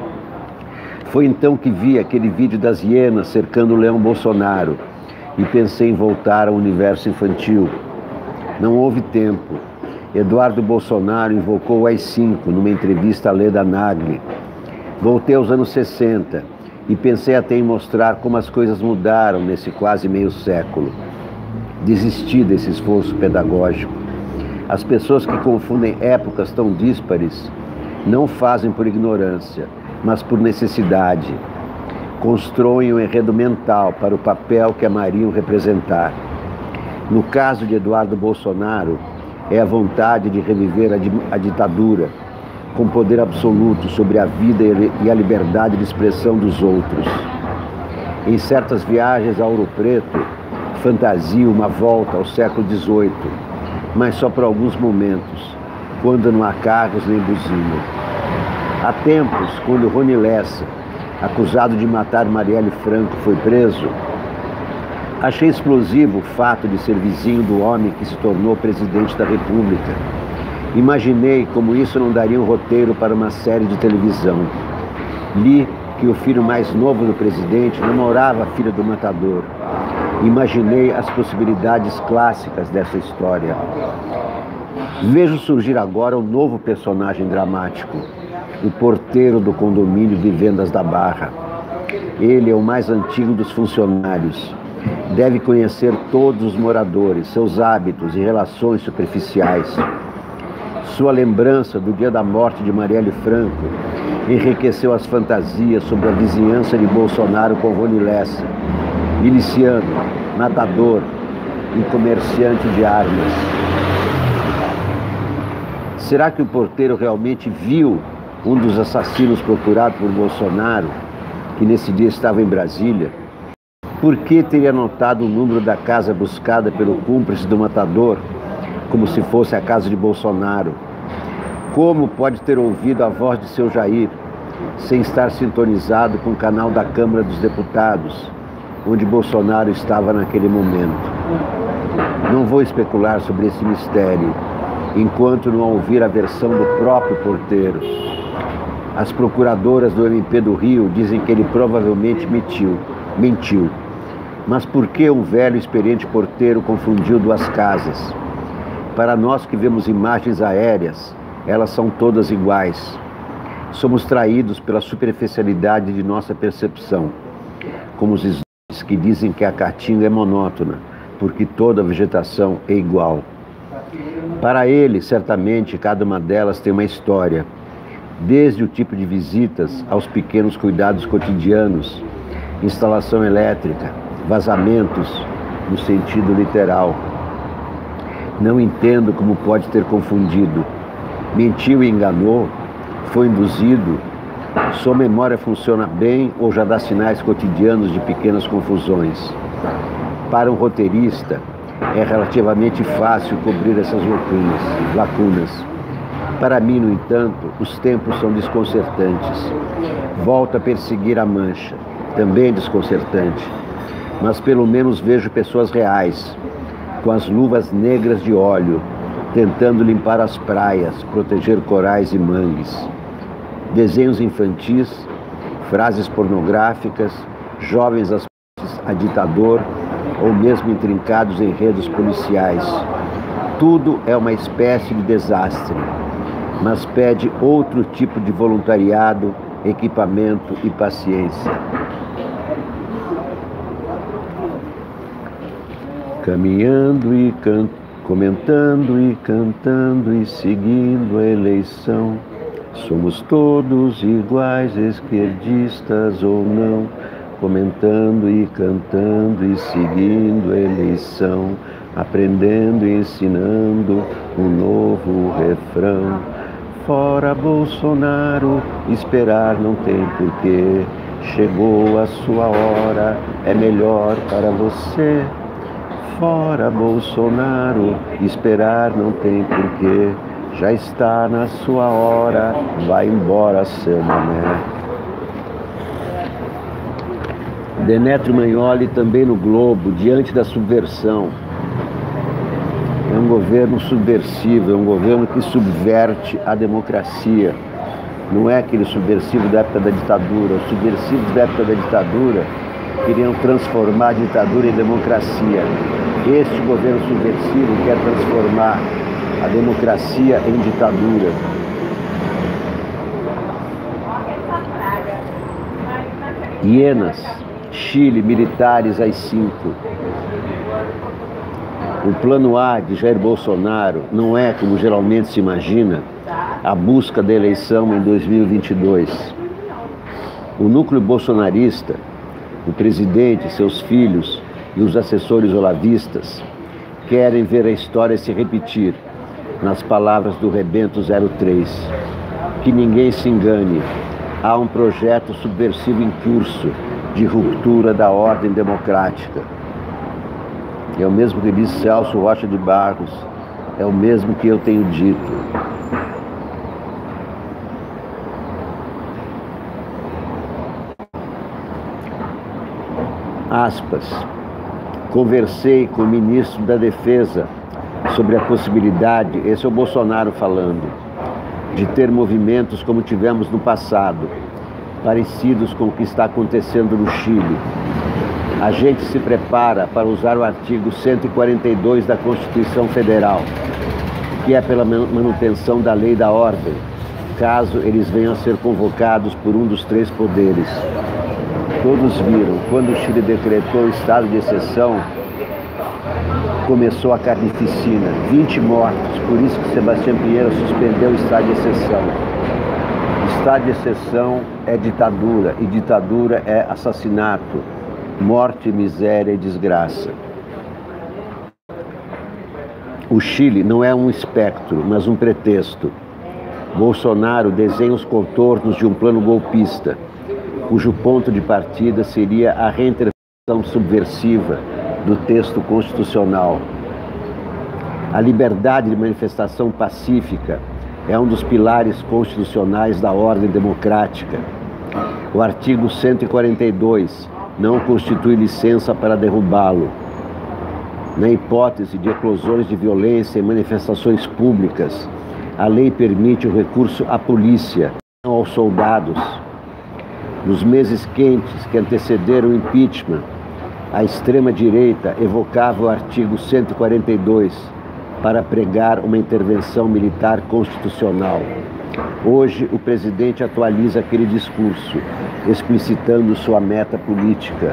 Foi então que vi aquele vídeo das hienas cercando o leão Bolsonaro e pensei em voltar ao universo infantil. Não houve tempo. Eduardo Bolsonaro invocou o A I cinco numa entrevista a Leda Nagli. Voltei aos anos sessenta e pensei até em mostrar como as coisas mudaram nesse quase meio século. Desisti desse esforço pedagógico. As pessoas que confundem épocas tão díspares não fazem por ignorância, mas por necessidade. Constroem um enredo mental para o papel que amariam representar. No caso de Eduardo Bolsonaro, é a vontade de reviver a, di a ditadura, com poder absoluto sobre a vida e a liberdade de expressão dos outros. Em certas viagens a Ouro Preto, fantasio uma volta ao século dezoito, mas só por alguns momentos, quando não há carros nem buzina. Há tempos, quando Rony Lessa, acusado de matar Marielle Franco, foi preso, achei explosivo o fato de ser vizinho do homem que se tornou presidente da República. Imaginei como isso não daria um roteiro para uma série de televisão. Li que o filho mais novo do presidente namorava a filha do matador. Imaginei as possibilidades clássicas dessa história. Vejo surgir agora um novo personagem dramático, o porteiro do condomínio de vendas da Barra. Ele é o mais antigo dos funcionários. Deve conhecer todos os moradores, seus hábitos e relações superficiais. Sua lembrança do dia da morte de Marielle Franco enriqueceu as fantasias sobre a vizinhança de Bolsonaro com Rony Lessa, miliciano, matador e comerciante de armas. Será que o porteiro realmente viu um dos assassinos procurado por Bolsonaro, que nesse dia estava em Brasília? Por que teria anotado o número da casa buscada pelo cúmplice do matador, como se fosse a casa de Bolsonaro? Como pode ter ouvido a voz de seu Jair, sem estar sintonizado com o canal da Câmara dos Deputados, onde Bolsonaro estava naquele momento? Não vou especular sobre esse mistério, enquanto não ouvir a versão do próprio porteiro. As procuradoras do M P do Rio dizem que ele provavelmente mentiu. mentiu. Mas por que um velho e experiente porteiro confundiu duas casas? Para nós que vemos imagens aéreas, elas são todas iguais. Somos traídos pela superficialidade de nossa percepção, como os slides que dizem que a caatinga é monótona, porque toda a vegetação é igual. Para ele, certamente, cada uma delas tem uma história, desde o tipo de visitas aos pequenos cuidados cotidianos, instalação elétrica, vazamentos, no sentido literal. Não entendo como pode ter confundido. Mentiu e enganou? Foi induzido? Sua memória funciona bem ou já dá sinais cotidianos de pequenas confusões? Para um roteirista, é relativamente fácil cobrir essas lacunas. lacunas. Para mim, no entanto, os tempos são desconcertantes. Volto a perseguir a mancha, também desconcertante. Mas pelo menos vejo pessoas reais, com as luvas negras de óleo, tentando limpar as praias, proteger corais e mangues. Desenhos infantis, frases pornográficas, jovens aspirantes a ditador ou mesmo intrincados enredos policiais. Tudo é uma espécie de desastre, mas pede outro tipo de voluntariado, equipamento e paciência. Caminhando e can... comentando e cantando e seguindo a eleição, somos todos iguais, esquerdistas ou não, comentando e cantando e seguindo a eleição, aprendendo e ensinando um novo refrão. Fora Bolsonaro, esperar não tem porquê, chegou a sua hora, é melhor para você. Fora Bolsonaro, esperar não tem porquê, já está na sua hora, vai embora seu mané. Demetrio Magnoli também no Globo, diante da subversão. É um governo subversivo, é um governo que subverte a democracia. Não é aquele subversivo da época da ditadura. Os subversivos da época da ditadura queriam transformar a ditadura em democracia. Este governo subversivo quer transformar a democracia em ditadura. Hienas, Chile, militares às cinco. O plano A de Jair Bolsonaro não é, como geralmente se imagina, a busca da eleição em dois mil e vinte e dois. O núcleo bolsonarista, o presidente, seus filhos e os assessores olavistas querem ver a história se repetir, nas palavras do Rebento zero três. Que ninguém se engane, há um projeto subversivo em curso de ruptura da ordem democrática. É o mesmo que disse Celso Rocha de Barros, é o mesmo que eu tenho dito. Aspas. Conversei com o ministro da Defesa sobre a possibilidade, esse é o Bolsonaro falando, de ter movimentos como tivemos no passado, parecidos com o que está acontecendo no Chile. A gente se prepara para usar o artigo cento e quarenta e dois da Constituição Federal, que é pela manutenção da lei e da ordem, caso eles venham a ser convocados por um dos três poderes. Todos viram, quando o Chile decretou o estado de exceção, começou a carnificina, vinte mortos, por isso que Sebastião Pinheira suspendeu o estado de exceção. Estado de exceção é ditadura, e ditadura é assassinato, morte, miséria e desgraça. O Chile não é um espectro, mas um pretexto. Bolsonaro desenha os contornos de um plano golpista, cujo ponto de partida seria a reinterpretação subversiva do texto constitucional. A liberdade de manifestação pacífica é um dos pilares constitucionais da ordem democrática. O artigo cento e quarenta e dois não constitui licença para derrubá-lo. Na hipótese de eclosões de violência em manifestações públicas, a lei permite o recurso à polícia, não aos soldados. Nos meses quentes que antecederam o impeachment, a extrema-direita evocava o artigo cento e quarenta e dois para pregar uma intervenção militar constitucional. Hoje, o presidente atualiza aquele discurso, explicitando sua meta política.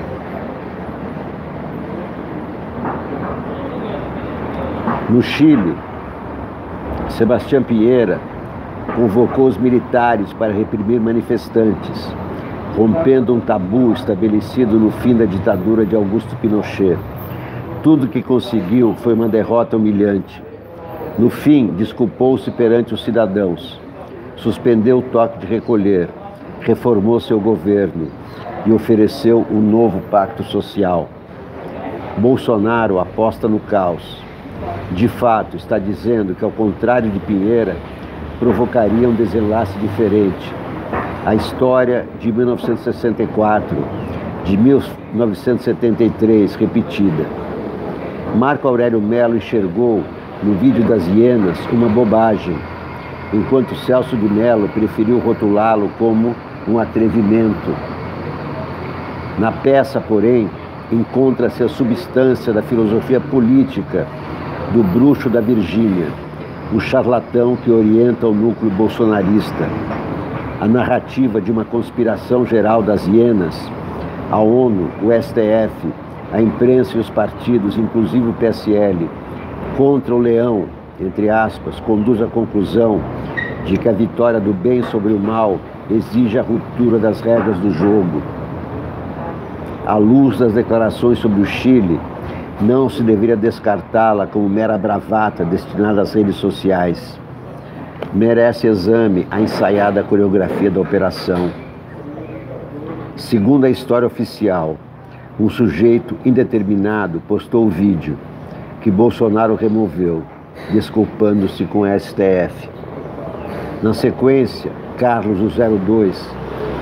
No Chile, Sebastião Pinheira convocou os militares para reprimir manifestantes, rompendo um tabu estabelecido no fim da ditadura de Augusto Pinochet. Tudo que conseguiu foi uma derrota humilhante. No fim, desculpou-se perante os cidadãos, suspendeu o toque de recolher, reformou seu governo e ofereceu um novo pacto social. Bolsonaro aposta no caos. De fato, está dizendo que, ao contrário de Pinheira, provocaria um desenlace diferente. A história de mil novecentos e sessenta e quatro, de mil novecentos e setenta e três, repetida. Marco Aurélio Mello enxergou, no vídeo das hienas, uma bobagem, enquanto Celso de Mello preferiu rotulá-lo como um atrevimento. Na peça, porém, encontra-se a substância da filosofia política do bruxo da Virgínia, o charlatão que orienta o núcleo bolsonarista. A narrativa de uma conspiração geral das hienas, a ONU, o S T F, a imprensa e os partidos, inclusive o P S L, contra o leão, entre aspas, conduz à conclusão de que a vitória do bem sobre o mal exige a ruptura das regras do jogo. À luz das declarações sobre o Chile, não se deveria descartá-la como mera bravata destinada às redes sociais. Merece exame a ensaiada coreografia da operação. Segundo a história oficial, um sujeito indeterminado postou o vídeo, que Bolsonaro removeu, desculpando-se com o S T F. Na sequência, Carlos, o zero dois,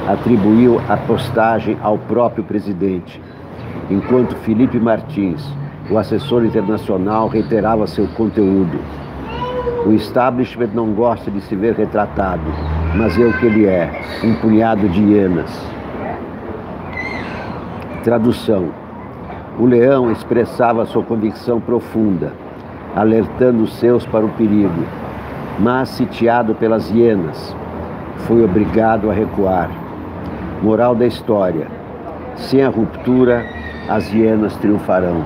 atribuiu a postagem ao próprio presidente, enquanto Felipe Martins, o assessor internacional, reiterava seu conteúdo. O establishment não gosta de se ver retratado, mas é o que ele é, um punhado de hienas. Tradução. O leão expressava sua convicção profunda, alertando os seus para o perigo, mas, sitiado pelas hienas, foi obrigado a recuar. Moral da história: sem a ruptura, as hienas triunfarão.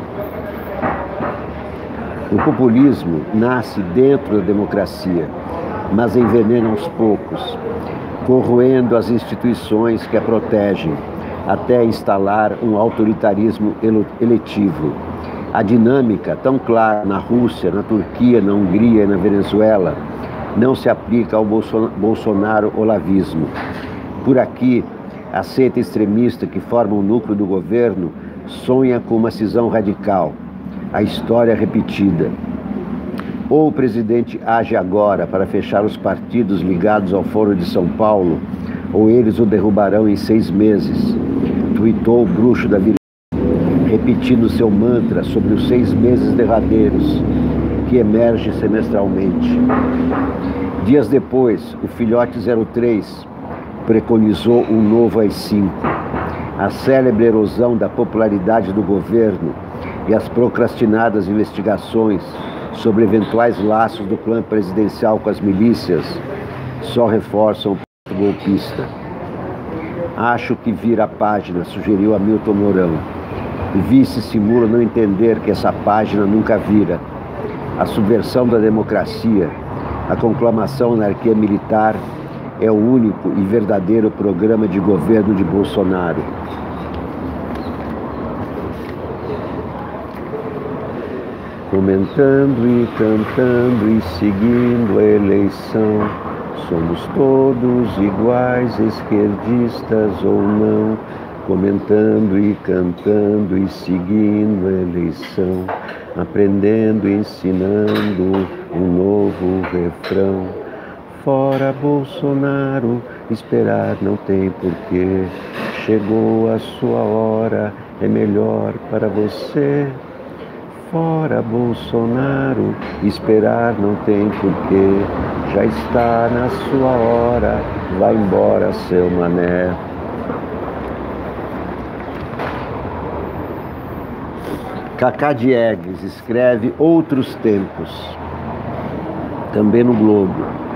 O populismo nasce dentro da democracia, mas envenena aos poucos, corroendo as instituições que a protegem, até instalar um autoritarismo eletivo. A dinâmica, tão clara na Rússia, na Turquia, na Hungria e na Venezuela, não se aplica ao bolsonaro-olavismo. Por aqui, a seita extremista que forma o núcleo do governo sonha com uma cisão radical, a história repetida. Ou o presidente age agora para fechar os partidos ligados ao Foro de São Paulo, ou eles o derrubarão em seis meses, tuitou o bruxo da virtude, repetindo seu mantra sobre os seis meses derradeiros, que emerge semestralmente. Dias depois, o filhote zero três preconizou um novo A I cinco. A célebre erosão da popularidade do governo e as procrastinadas investigações sobre eventuais laços do clã presidencial com as milícias só reforçam o ponto golpista. Acho que vira a página, sugeriu Hamilton Mourão. O vice simula não entender que essa página nunca vira. A subversão da democracia, a conclamação anarquia militar é o único e verdadeiro programa de governo de Bolsonaro. Comentando e cantando e seguindo a eleição, somos todos iguais, esquerdistas ou não. Comentando e cantando e seguindo a eleição, aprendendo e ensinando um novo refrão. Fora Bolsonaro, esperar não tem porquê. Chegou a sua hora, é melhor para você. Fora Bolsonaro, esperar não tem porquê. Já está na sua hora, vai embora seu mané. Cacá Diegues escreve Outros Tempos, também no Globo.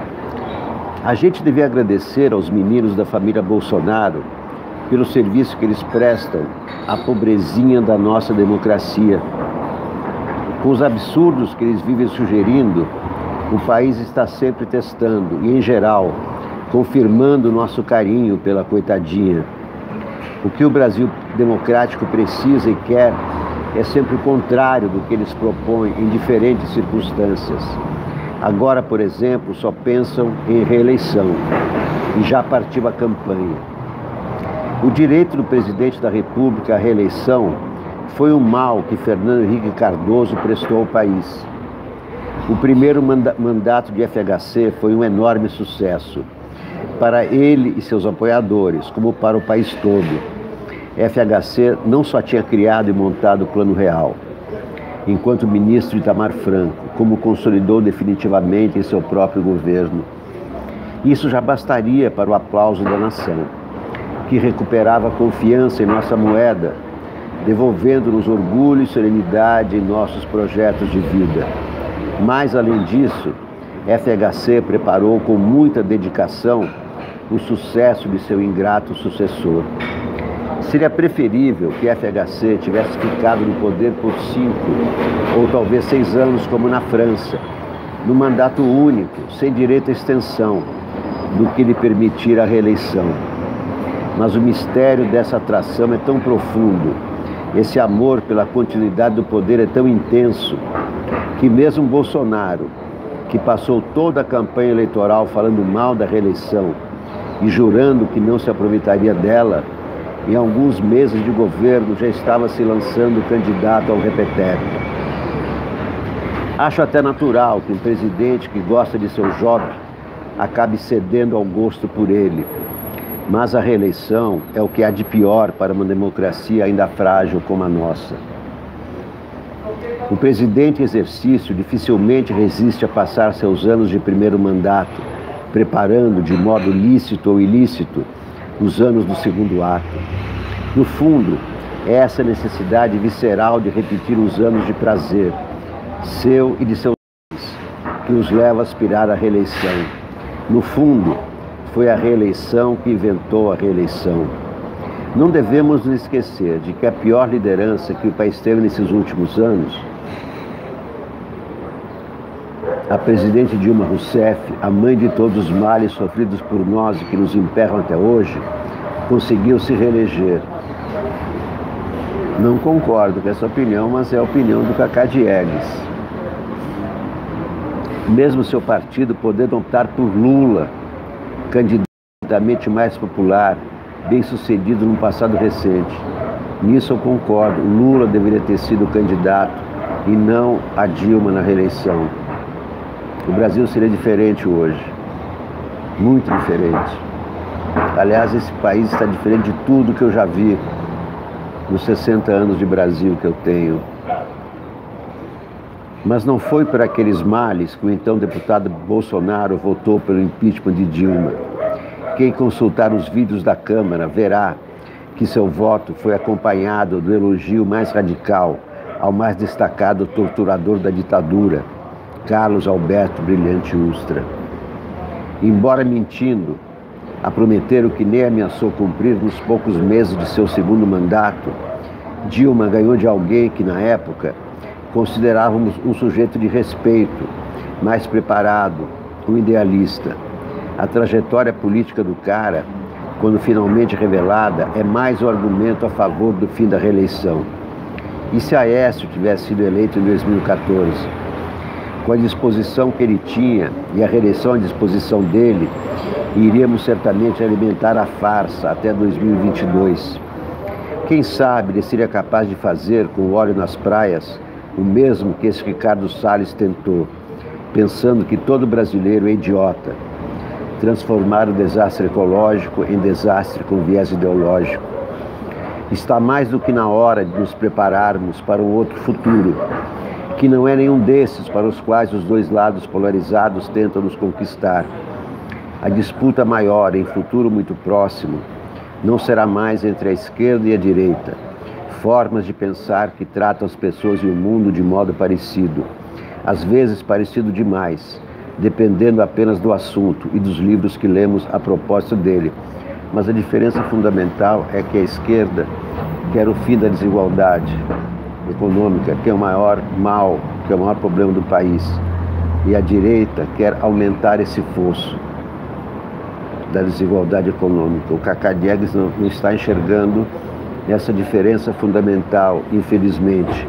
A gente deve agradecer aos meninos da família Bolsonaro pelo serviço que eles prestam à pobrezinha da nossa democracia. Com os absurdos que eles vivem sugerindo, o país está sempre testando e, em geral, confirmando o nosso carinho pela coitadinha. O que o Brasil democrático precisa e quer é sempre o contrário do que eles propõem em diferentes circunstâncias. Agora, por exemplo, só pensam em reeleição e já partiu a campanha. O direito do presidente da República à reeleição foi um mal que Fernando Henrique Cardoso prestou ao país. O primeiro manda- mandato de F H C foi um enorme sucesso, para ele e seus apoiadores, como para o país todo. F H C não só tinha criado e montado o Plano Real, enquanto ministro Itamar Franco, como consolidou definitivamente em seu próprio governo. Isso já bastaria para o aplauso da nação, que recuperava a confiança em nossa moeda, devolvendo-nos orgulho e serenidade em nossos projetos de vida. Mas, além disso, F H C preparou com muita dedicação o sucesso de seu ingrato sucessor. Seria preferível que F H C tivesse ficado no poder por cinco ou talvez seis anos, como na França, num mandato único, sem direito à extensão, do que lhe permitir a reeleição. Mas o mistério dessa atração é tão profundo, esse amor pela continuidade do poder é tão intenso, que mesmo Bolsonaro, que passou toda a campanha eleitoral falando mal da reeleição e jurando que não se aproveitaria dela, em alguns meses de governo já estava se lançando candidato ao repeteco. Acho até natural que um presidente que gosta de seu job acabe cedendo ao gosto por ele. Mas a reeleição é o que há de pior para uma democracia ainda frágil como a nossa. O presidente em exercício dificilmente resiste a passar seus anos de primeiro mandato, preparando de modo lícito ou ilícito os anos do segundo ato. No fundo, é essa necessidade visceral de repetir os anos de prazer, seu e de seus filhos, que os leva a aspirar à reeleição. No fundo, foi a reeleição que inventou a reeleição. Não devemos nos esquecer de que a pior liderança que o país teve nesses últimos anos, a presidente Dilma Rousseff, a mãe de todos os males sofridos por nós e que nos emperram até hoje, conseguiu se reeleger. Não concordo com essa opinião, mas é a opinião do Cacá Diegues. Mesmo seu partido podendo optar por Lula, candidato mais popular, bem sucedido no passado recente. Nisso eu concordo, Lula deveria ter sido o candidato e não a Dilma na reeleição. O Brasil seria diferente hoje, muito diferente. Aliás, esse país está diferente de tudo que eu já vi nos sessenta anos de Brasil que eu tenho. Mas não foi por aqueles males que o então deputado Bolsonaro votou pelo impeachment de Dilma. Quem consultar os vídeos da Câmara verá que seu voto foi acompanhado do elogio mais radical ao mais destacado torturador da ditadura, Carlos Alberto Brilhante Ustra. Embora mentindo, a prometer o que nem ameaçou cumprir nos poucos meses de seu segundo mandato, Dilma ganhou de alguém que, na época, considerávamos um sujeito de respeito, mais preparado, um idealista. A trajetória política do cara, quando finalmente revelada, é mais um argumento a favor do fim da reeleição. E se Aécio tivesse sido eleito em dois mil e quatorze? Com a disposição que ele tinha e a reeleição à disposição dele, iríamos certamente alimentar a farsa até dois mil e vinte e dois. Quem sabe ele seria capaz de fazer, com o óleo nas praias, o mesmo que esse Ricardo Salles tentou, pensando que todo brasileiro é idiota, transformar o desastre ecológico em desastre com viés ideológico. Está mais do que na hora de nos prepararmos para um outro futuro, que não é nenhum desses para os quais os dois lados polarizados tentam nos conquistar. A disputa maior em futuro muito próximo não será mais entre a esquerda e a direita, formas de pensar que tratam as pessoas e o mundo de modo parecido, às vezes parecido demais, dependendo apenas do assunto e dos livros que lemos a propósito dele. Mas a diferença fundamental é que a esquerda quer o fim da desigualdade econômica, que é o maior mal, que é o maior problema do país, e a direita quer aumentar esse fosso da desigualdade econômica. O Cacá Diegues não, não está enxergando essa diferença fundamental, infelizmente.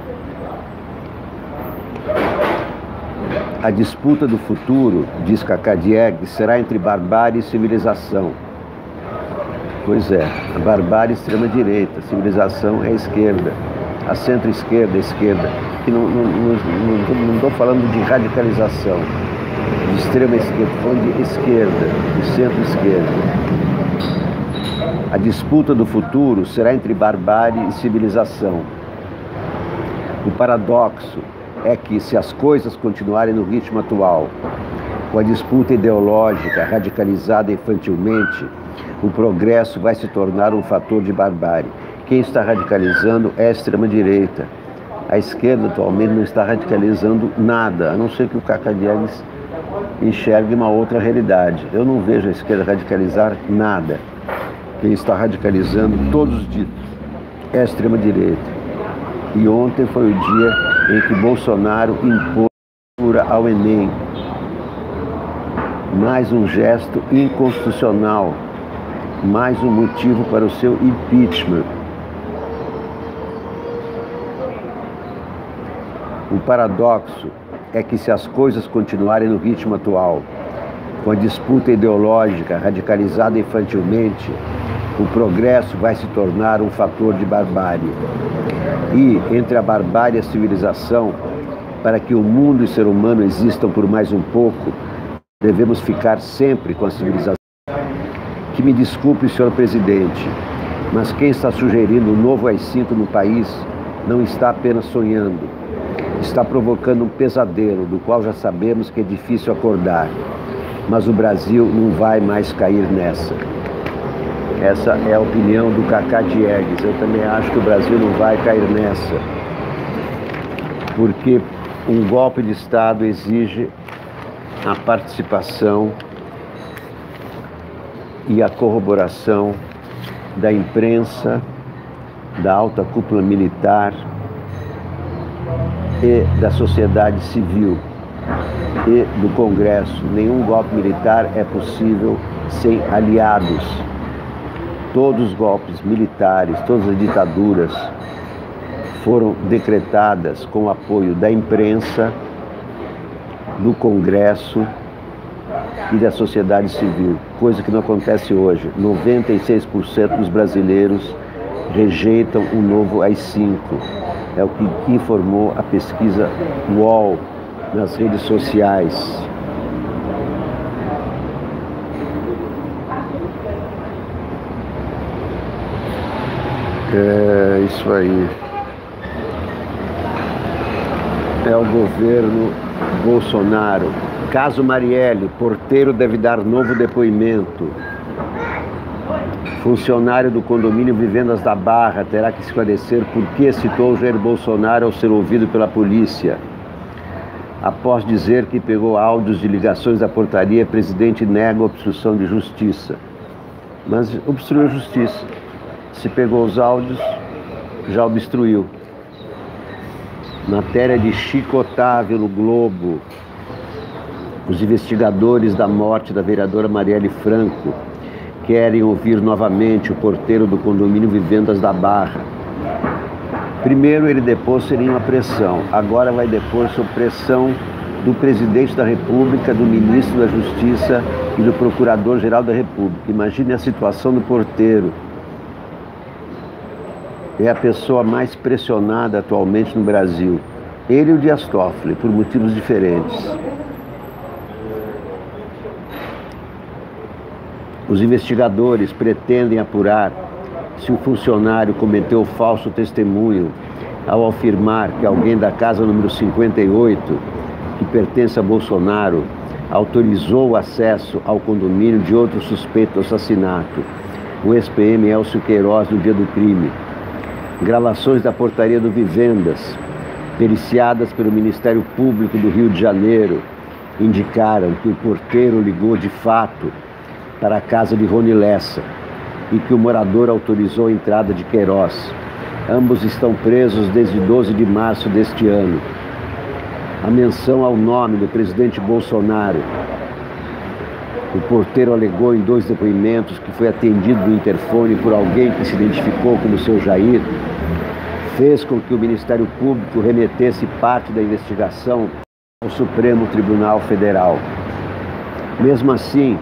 A disputa do futuro, diz Cacá Diegues, será entre barbárie e civilização. Pois é, a barbárie é extrema-direita, a civilização é a esquerda, a centro-esquerda, a esquerda. Que não estou falando de radicalização, de extrema-esquerda, estou falando de esquerda, de centro-esquerda. A disputa do futuro será entre barbárie e civilização. O paradoxo é que, se as coisas continuarem no ritmo atual, com a disputa ideológica radicalizada infantilmente, o progresso vai se tornar um fator de barbárie. Quem está radicalizando é a extrema-direita. A esquerda atualmente não está radicalizando nada, a não ser que o Cacá Diegues enxergue uma outra realidade. Eu não vejo a esquerda radicalizar nada. Quem está radicalizando todos os dias é a extrema-direita. E ontem foi o dia em que Bolsonaro impôs ao Enem. Mais um gesto inconstitucional, mais um motivo para o seu impeachment. O paradoxo é que, se as coisas continuarem no ritmo atual, com a disputa ideológica radicalizada infantilmente, o progresso vai se tornar um fator de barbárie. E, entre a barbárie e a civilização, para que o mundo e o ser humano existam por mais um pouco, devemos ficar sempre com a civilização. Que me desculpe, senhor presidente, mas quem está sugerindo o novo A I cinco no país não está apenas sonhando, está provocando um pesadelo do qual já sabemos que é difícil acordar, mas o Brasil não vai mais cair nessa. Essa é a opinião do Cacá Diegues. Eu também acho que o Brasil não vai cair nessa, porque um golpe de Estado exige a participação e a corroboração da imprensa, da alta cúpula militar e da sociedade civil e do Congresso. Nenhum golpe militar é possível sem aliados. Todos os golpes militares, todas as ditaduras foram decretadas com o apoio da imprensa, do Congresso e da sociedade civil, coisa que não acontece hoje. noventa e seis por cento dos brasileiros rejeitam o novo A I cinco. É o que informou a pesquisa U O L nas redes sociais. É isso aí. É o governo Bolsonaro. Caso Marielle, porteiro deve dar novo depoimento. Funcionário do condomínio Vivendas da Barra terá que esclarecer por que citou Jair Bolsonaro ao ser ouvido pela polícia. Após dizer que pegou áudios de ligações da portaria, o presidente nega a obstrução de justiça. Mas obstruiu a justiça. Se pegou os áudios, já obstruiu. Matéria de Chico Otávio no Globo. Os investigadores da morte da vereadora Marielle Franco querem ouvir novamente o porteiro do condomínio Vivendas da Barra. Primeiro ele depôs sem nenhuma pressão, agora vai depor sob pressão do presidente da República, do ministro da Justiça e do procurador-geral da República. Imagine a situação do porteiro. É a pessoa mais pressionada atualmente no Brasil. Ele e o Dias Toffoli, por motivos diferentes. Os investigadores pretendem apurar se o funcionário cometeu falso testemunho ao afirmar que alguém da casa número cinquenta e oito, que pertence a Bolsonaro, autorizou o acesso ao condomínio de outro suspeito do assassinato, o ex-P M Elcio Queiroz, no dia do crime. Gravações da portaria do Vivendas, periciadas pelo Ministério Público do Rio de Janeiro, indicaram que o porteiro ligou de fato para a casa de Rony Lessa e que o morador autorizou a entrada de Queiroz. Ambos estão presos desde doze de março deste ano. A menção ao nome do presidente Bolsonaro. O porteiro alegou em dois depoimentos que foi atendido no interfone por alguém que se identificou como seu Jair, fez com que o Ministério Público remetesse parte da investigação ao Supremo Tribunal Federal. Mesmo assim,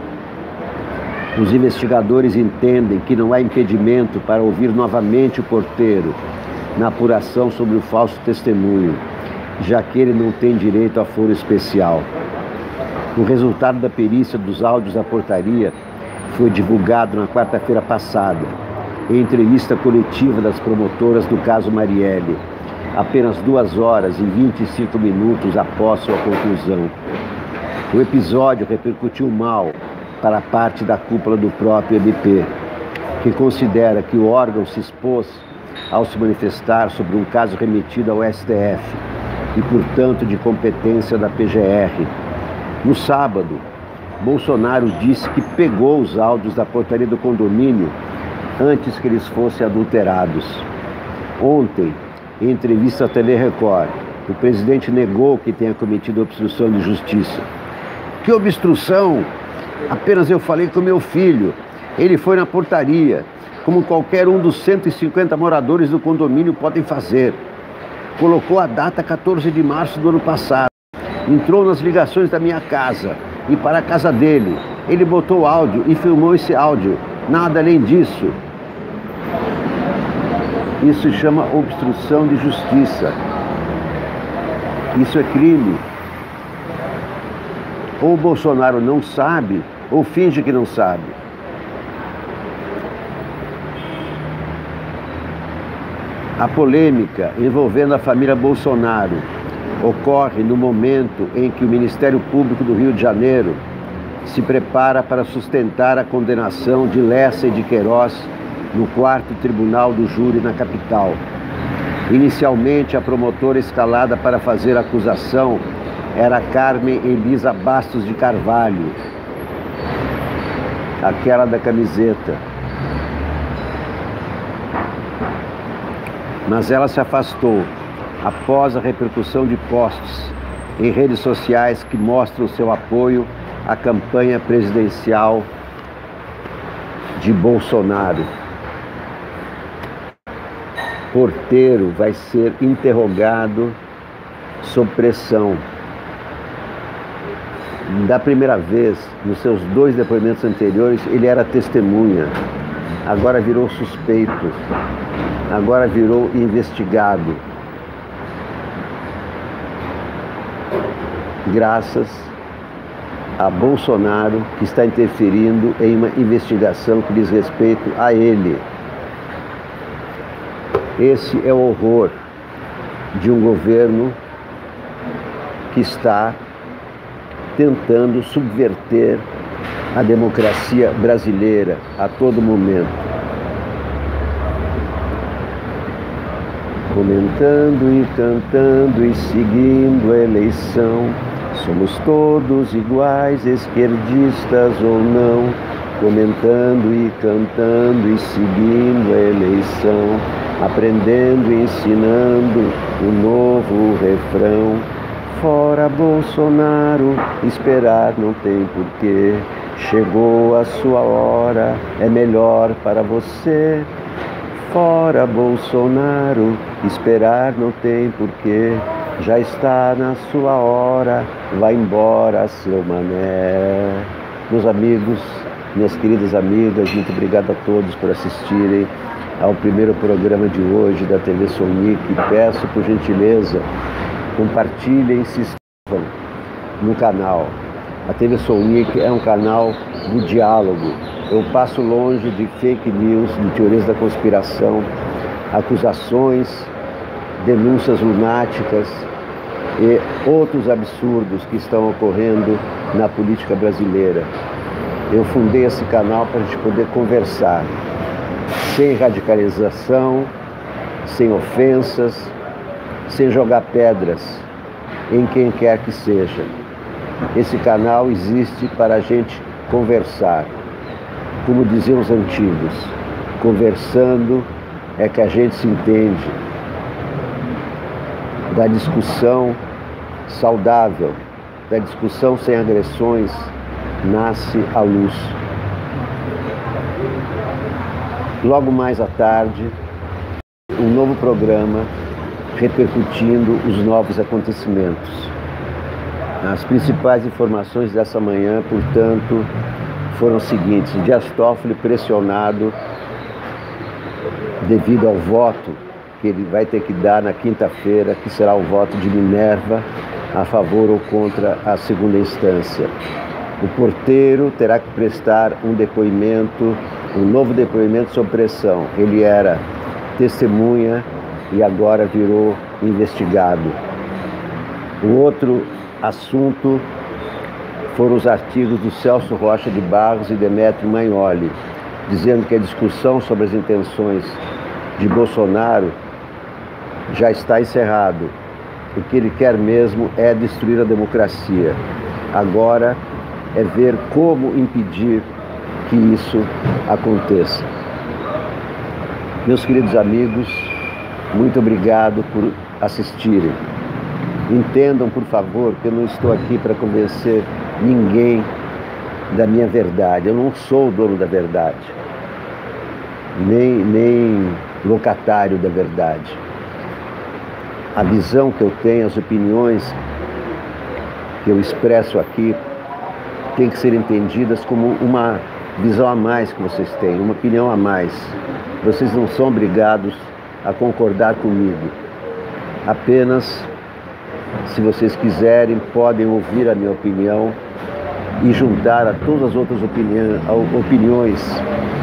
os investigadores entendem que não há impedimento para ouvir novamente o porteiro na apuração sobre o falso testemunho, já que ele não tem direito a foro especial. O resultado da perícia dos áudios da portaria foi divulgado na quarta-feira passada, em entrevista coletiva das promotoras do caso Marielle, apenas duas horas e vinte e cinco minutos após sua conclusão. O episódio repercutiu mal para a parte da cúpula do próprio M P, que considera que o órgão se expôs ao se manifestar sobre um caso remetido ao S T F e, portanto, de competência da P G R. No sábado, Bolsonaro disse que pegou os áudios da portaria do condomínio antes que eles fossem adulterados. Ontem, em entrevista à T V Record, o presidente negou que tenha cometido obstrução de justiça. Que obstrução? Apenas eu falei com meu filho. Ele foi na portaria, como qualquer um dos cento e cinquenta moradores do condomínio podem fazer. Colocou a data quatorze de março do ano passado. Entrou nas ligações da minha casa e para a casa dele. Ele botou áudio e filmou esse áudio. Nada além disso. Isso se chama obstrução de justiça. Isso é crime. Ou o Bolsonaro não sabe, ou finge que não sabe. A polêmica envolvendo a família Bolsonaro ocorre no momento em que o Ministério Público do Rio de Janeiro se prepara para sustentar a condenação de Lessa e de Queiroz no quarto tribunal do júri na capital. Inicialmente, a promotora escalada para fazer a acusação era Carmen Elisa Bastos de Carvalho, aquela da camiseta. Mas ela se afastou após a repercussão de posts em redes sociais que mostram seu apoio à campanha presidencial de Bolsonaro. Porteiro vai ser interrogado sob pressão. Da primeira vez, nos seus dois depoimentos anteriores, ele era testemunha. Agora virou suspeito. Agora virou investigado. Graças a Bolsonaro, que está interferindo em uma investigação que diz respeito a ele. Esse é o horror de um governo que está tentando subverter a democracia brasileira a todo momento. Comentando e cantando e seguindo a eleição, somos todos iguais, esquerdistas ou não. Comentando e cantando e seguindo a eleição, aprendendo e ensinando um novo refrão. Fora Bolsonaro, esperar não tem porquê. Chegou a sua hora, é melhor para você. Fora Bolsonaro, esperar não tem porquê. Já está na sua hora, vai embora, seu mané. Meus amigos, minhas queridas amigas, muito obrigado a todos por assistirem ao primeiro programa de hoje da T V Sonic. Peço, por gentileza, compartilhem, se inscrevam no canal. A T V Sonic é um canal do diálogo. Eu passo longe de fake news, de teorias da conspiração, acusações, denúncias lunáticas e outros absurdos que estão ocorrendo na política brasileira. Eu fundei esse canal para a gente poder conversar, sem radicalização, sem ofensas, sem jogar pedras em quem quer que seja. Esse canal existe para a gente conversar. Como diziam os antigos, conversando é que a gente se entende. Da discussão saudável, da discussão sem agressões, nasce a luz. Logo mais à tarde, um novo programa repercutindo os novos acontecimentos. As principais informações dessa manhã, portanto, foram as seguintes: Dias Toffoli pressionado devido ao voto que ele vai ter que dar na quinta-feira, que será o voto de Minerva a favor ou contra a segunda instância. O porteiro terá que prestar um depoimento, um novo depoimento sob pressão. Ele era testemunha e agora virou investigado. O outro assunto foram os artigos do Celso Rocha de Barros e Demetrio Magnoli, dizendo que a discussão sobre as intenções de Bolsonaro já está encerrado. O que ele quer mesmo é destruir a democracia. Agora é ver como impedir que isso aconteça. Meus queridos amigos, muito obrigado por assistirem. Entendam, por favor, que eu não estou aqui para convencer ninguém da minha verdade. Eu não sou o dono da verdade, nem, nem locatário da verdade. A visão que eu tenho, as opiniões que eu expresso aqui, tem que ser entendidas como uma visão a mais que vocês têm, uma opinião a mais. Vocês não são obrigados a concordar comigo. Apenas, se vocês quiserem, podem ouvir a minha opinião e juntar a todas as outras opiniões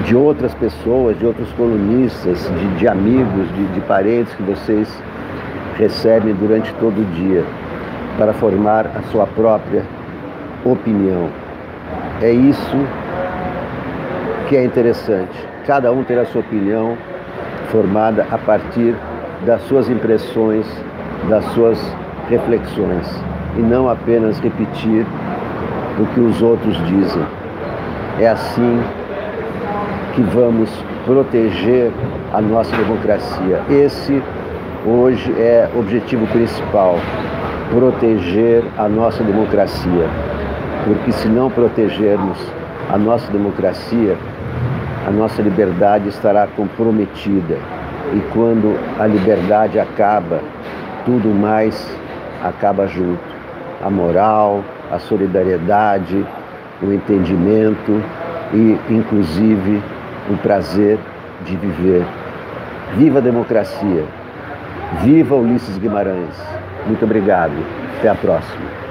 de outras pessoas, de outros colunistas, de, de amigos, de, de parentes que vocês recebem durante todo o dia, para formar a sua própria opinião. É isso que é interessante. Cada um ter a sua opinião formada a partir das suas impressões, das suas reflexões, e não apenas repetir o que os outros dizem. É assim que vamos proteger a nossa democracia. Esse, hoje, é o objetivo principal: proteger a nossa democracia. Porque se não protegermos a nossa democracia, a nossa liberdade estará comprometida. E quando a liberdade acaba, tudo mais acaba junto. A moral, a solidariedade, o entendimento e, inclusive, o prazer de viver. Viva a democracia! Viva Ulisses Guimarães! Muito obrigado. Até a próxima.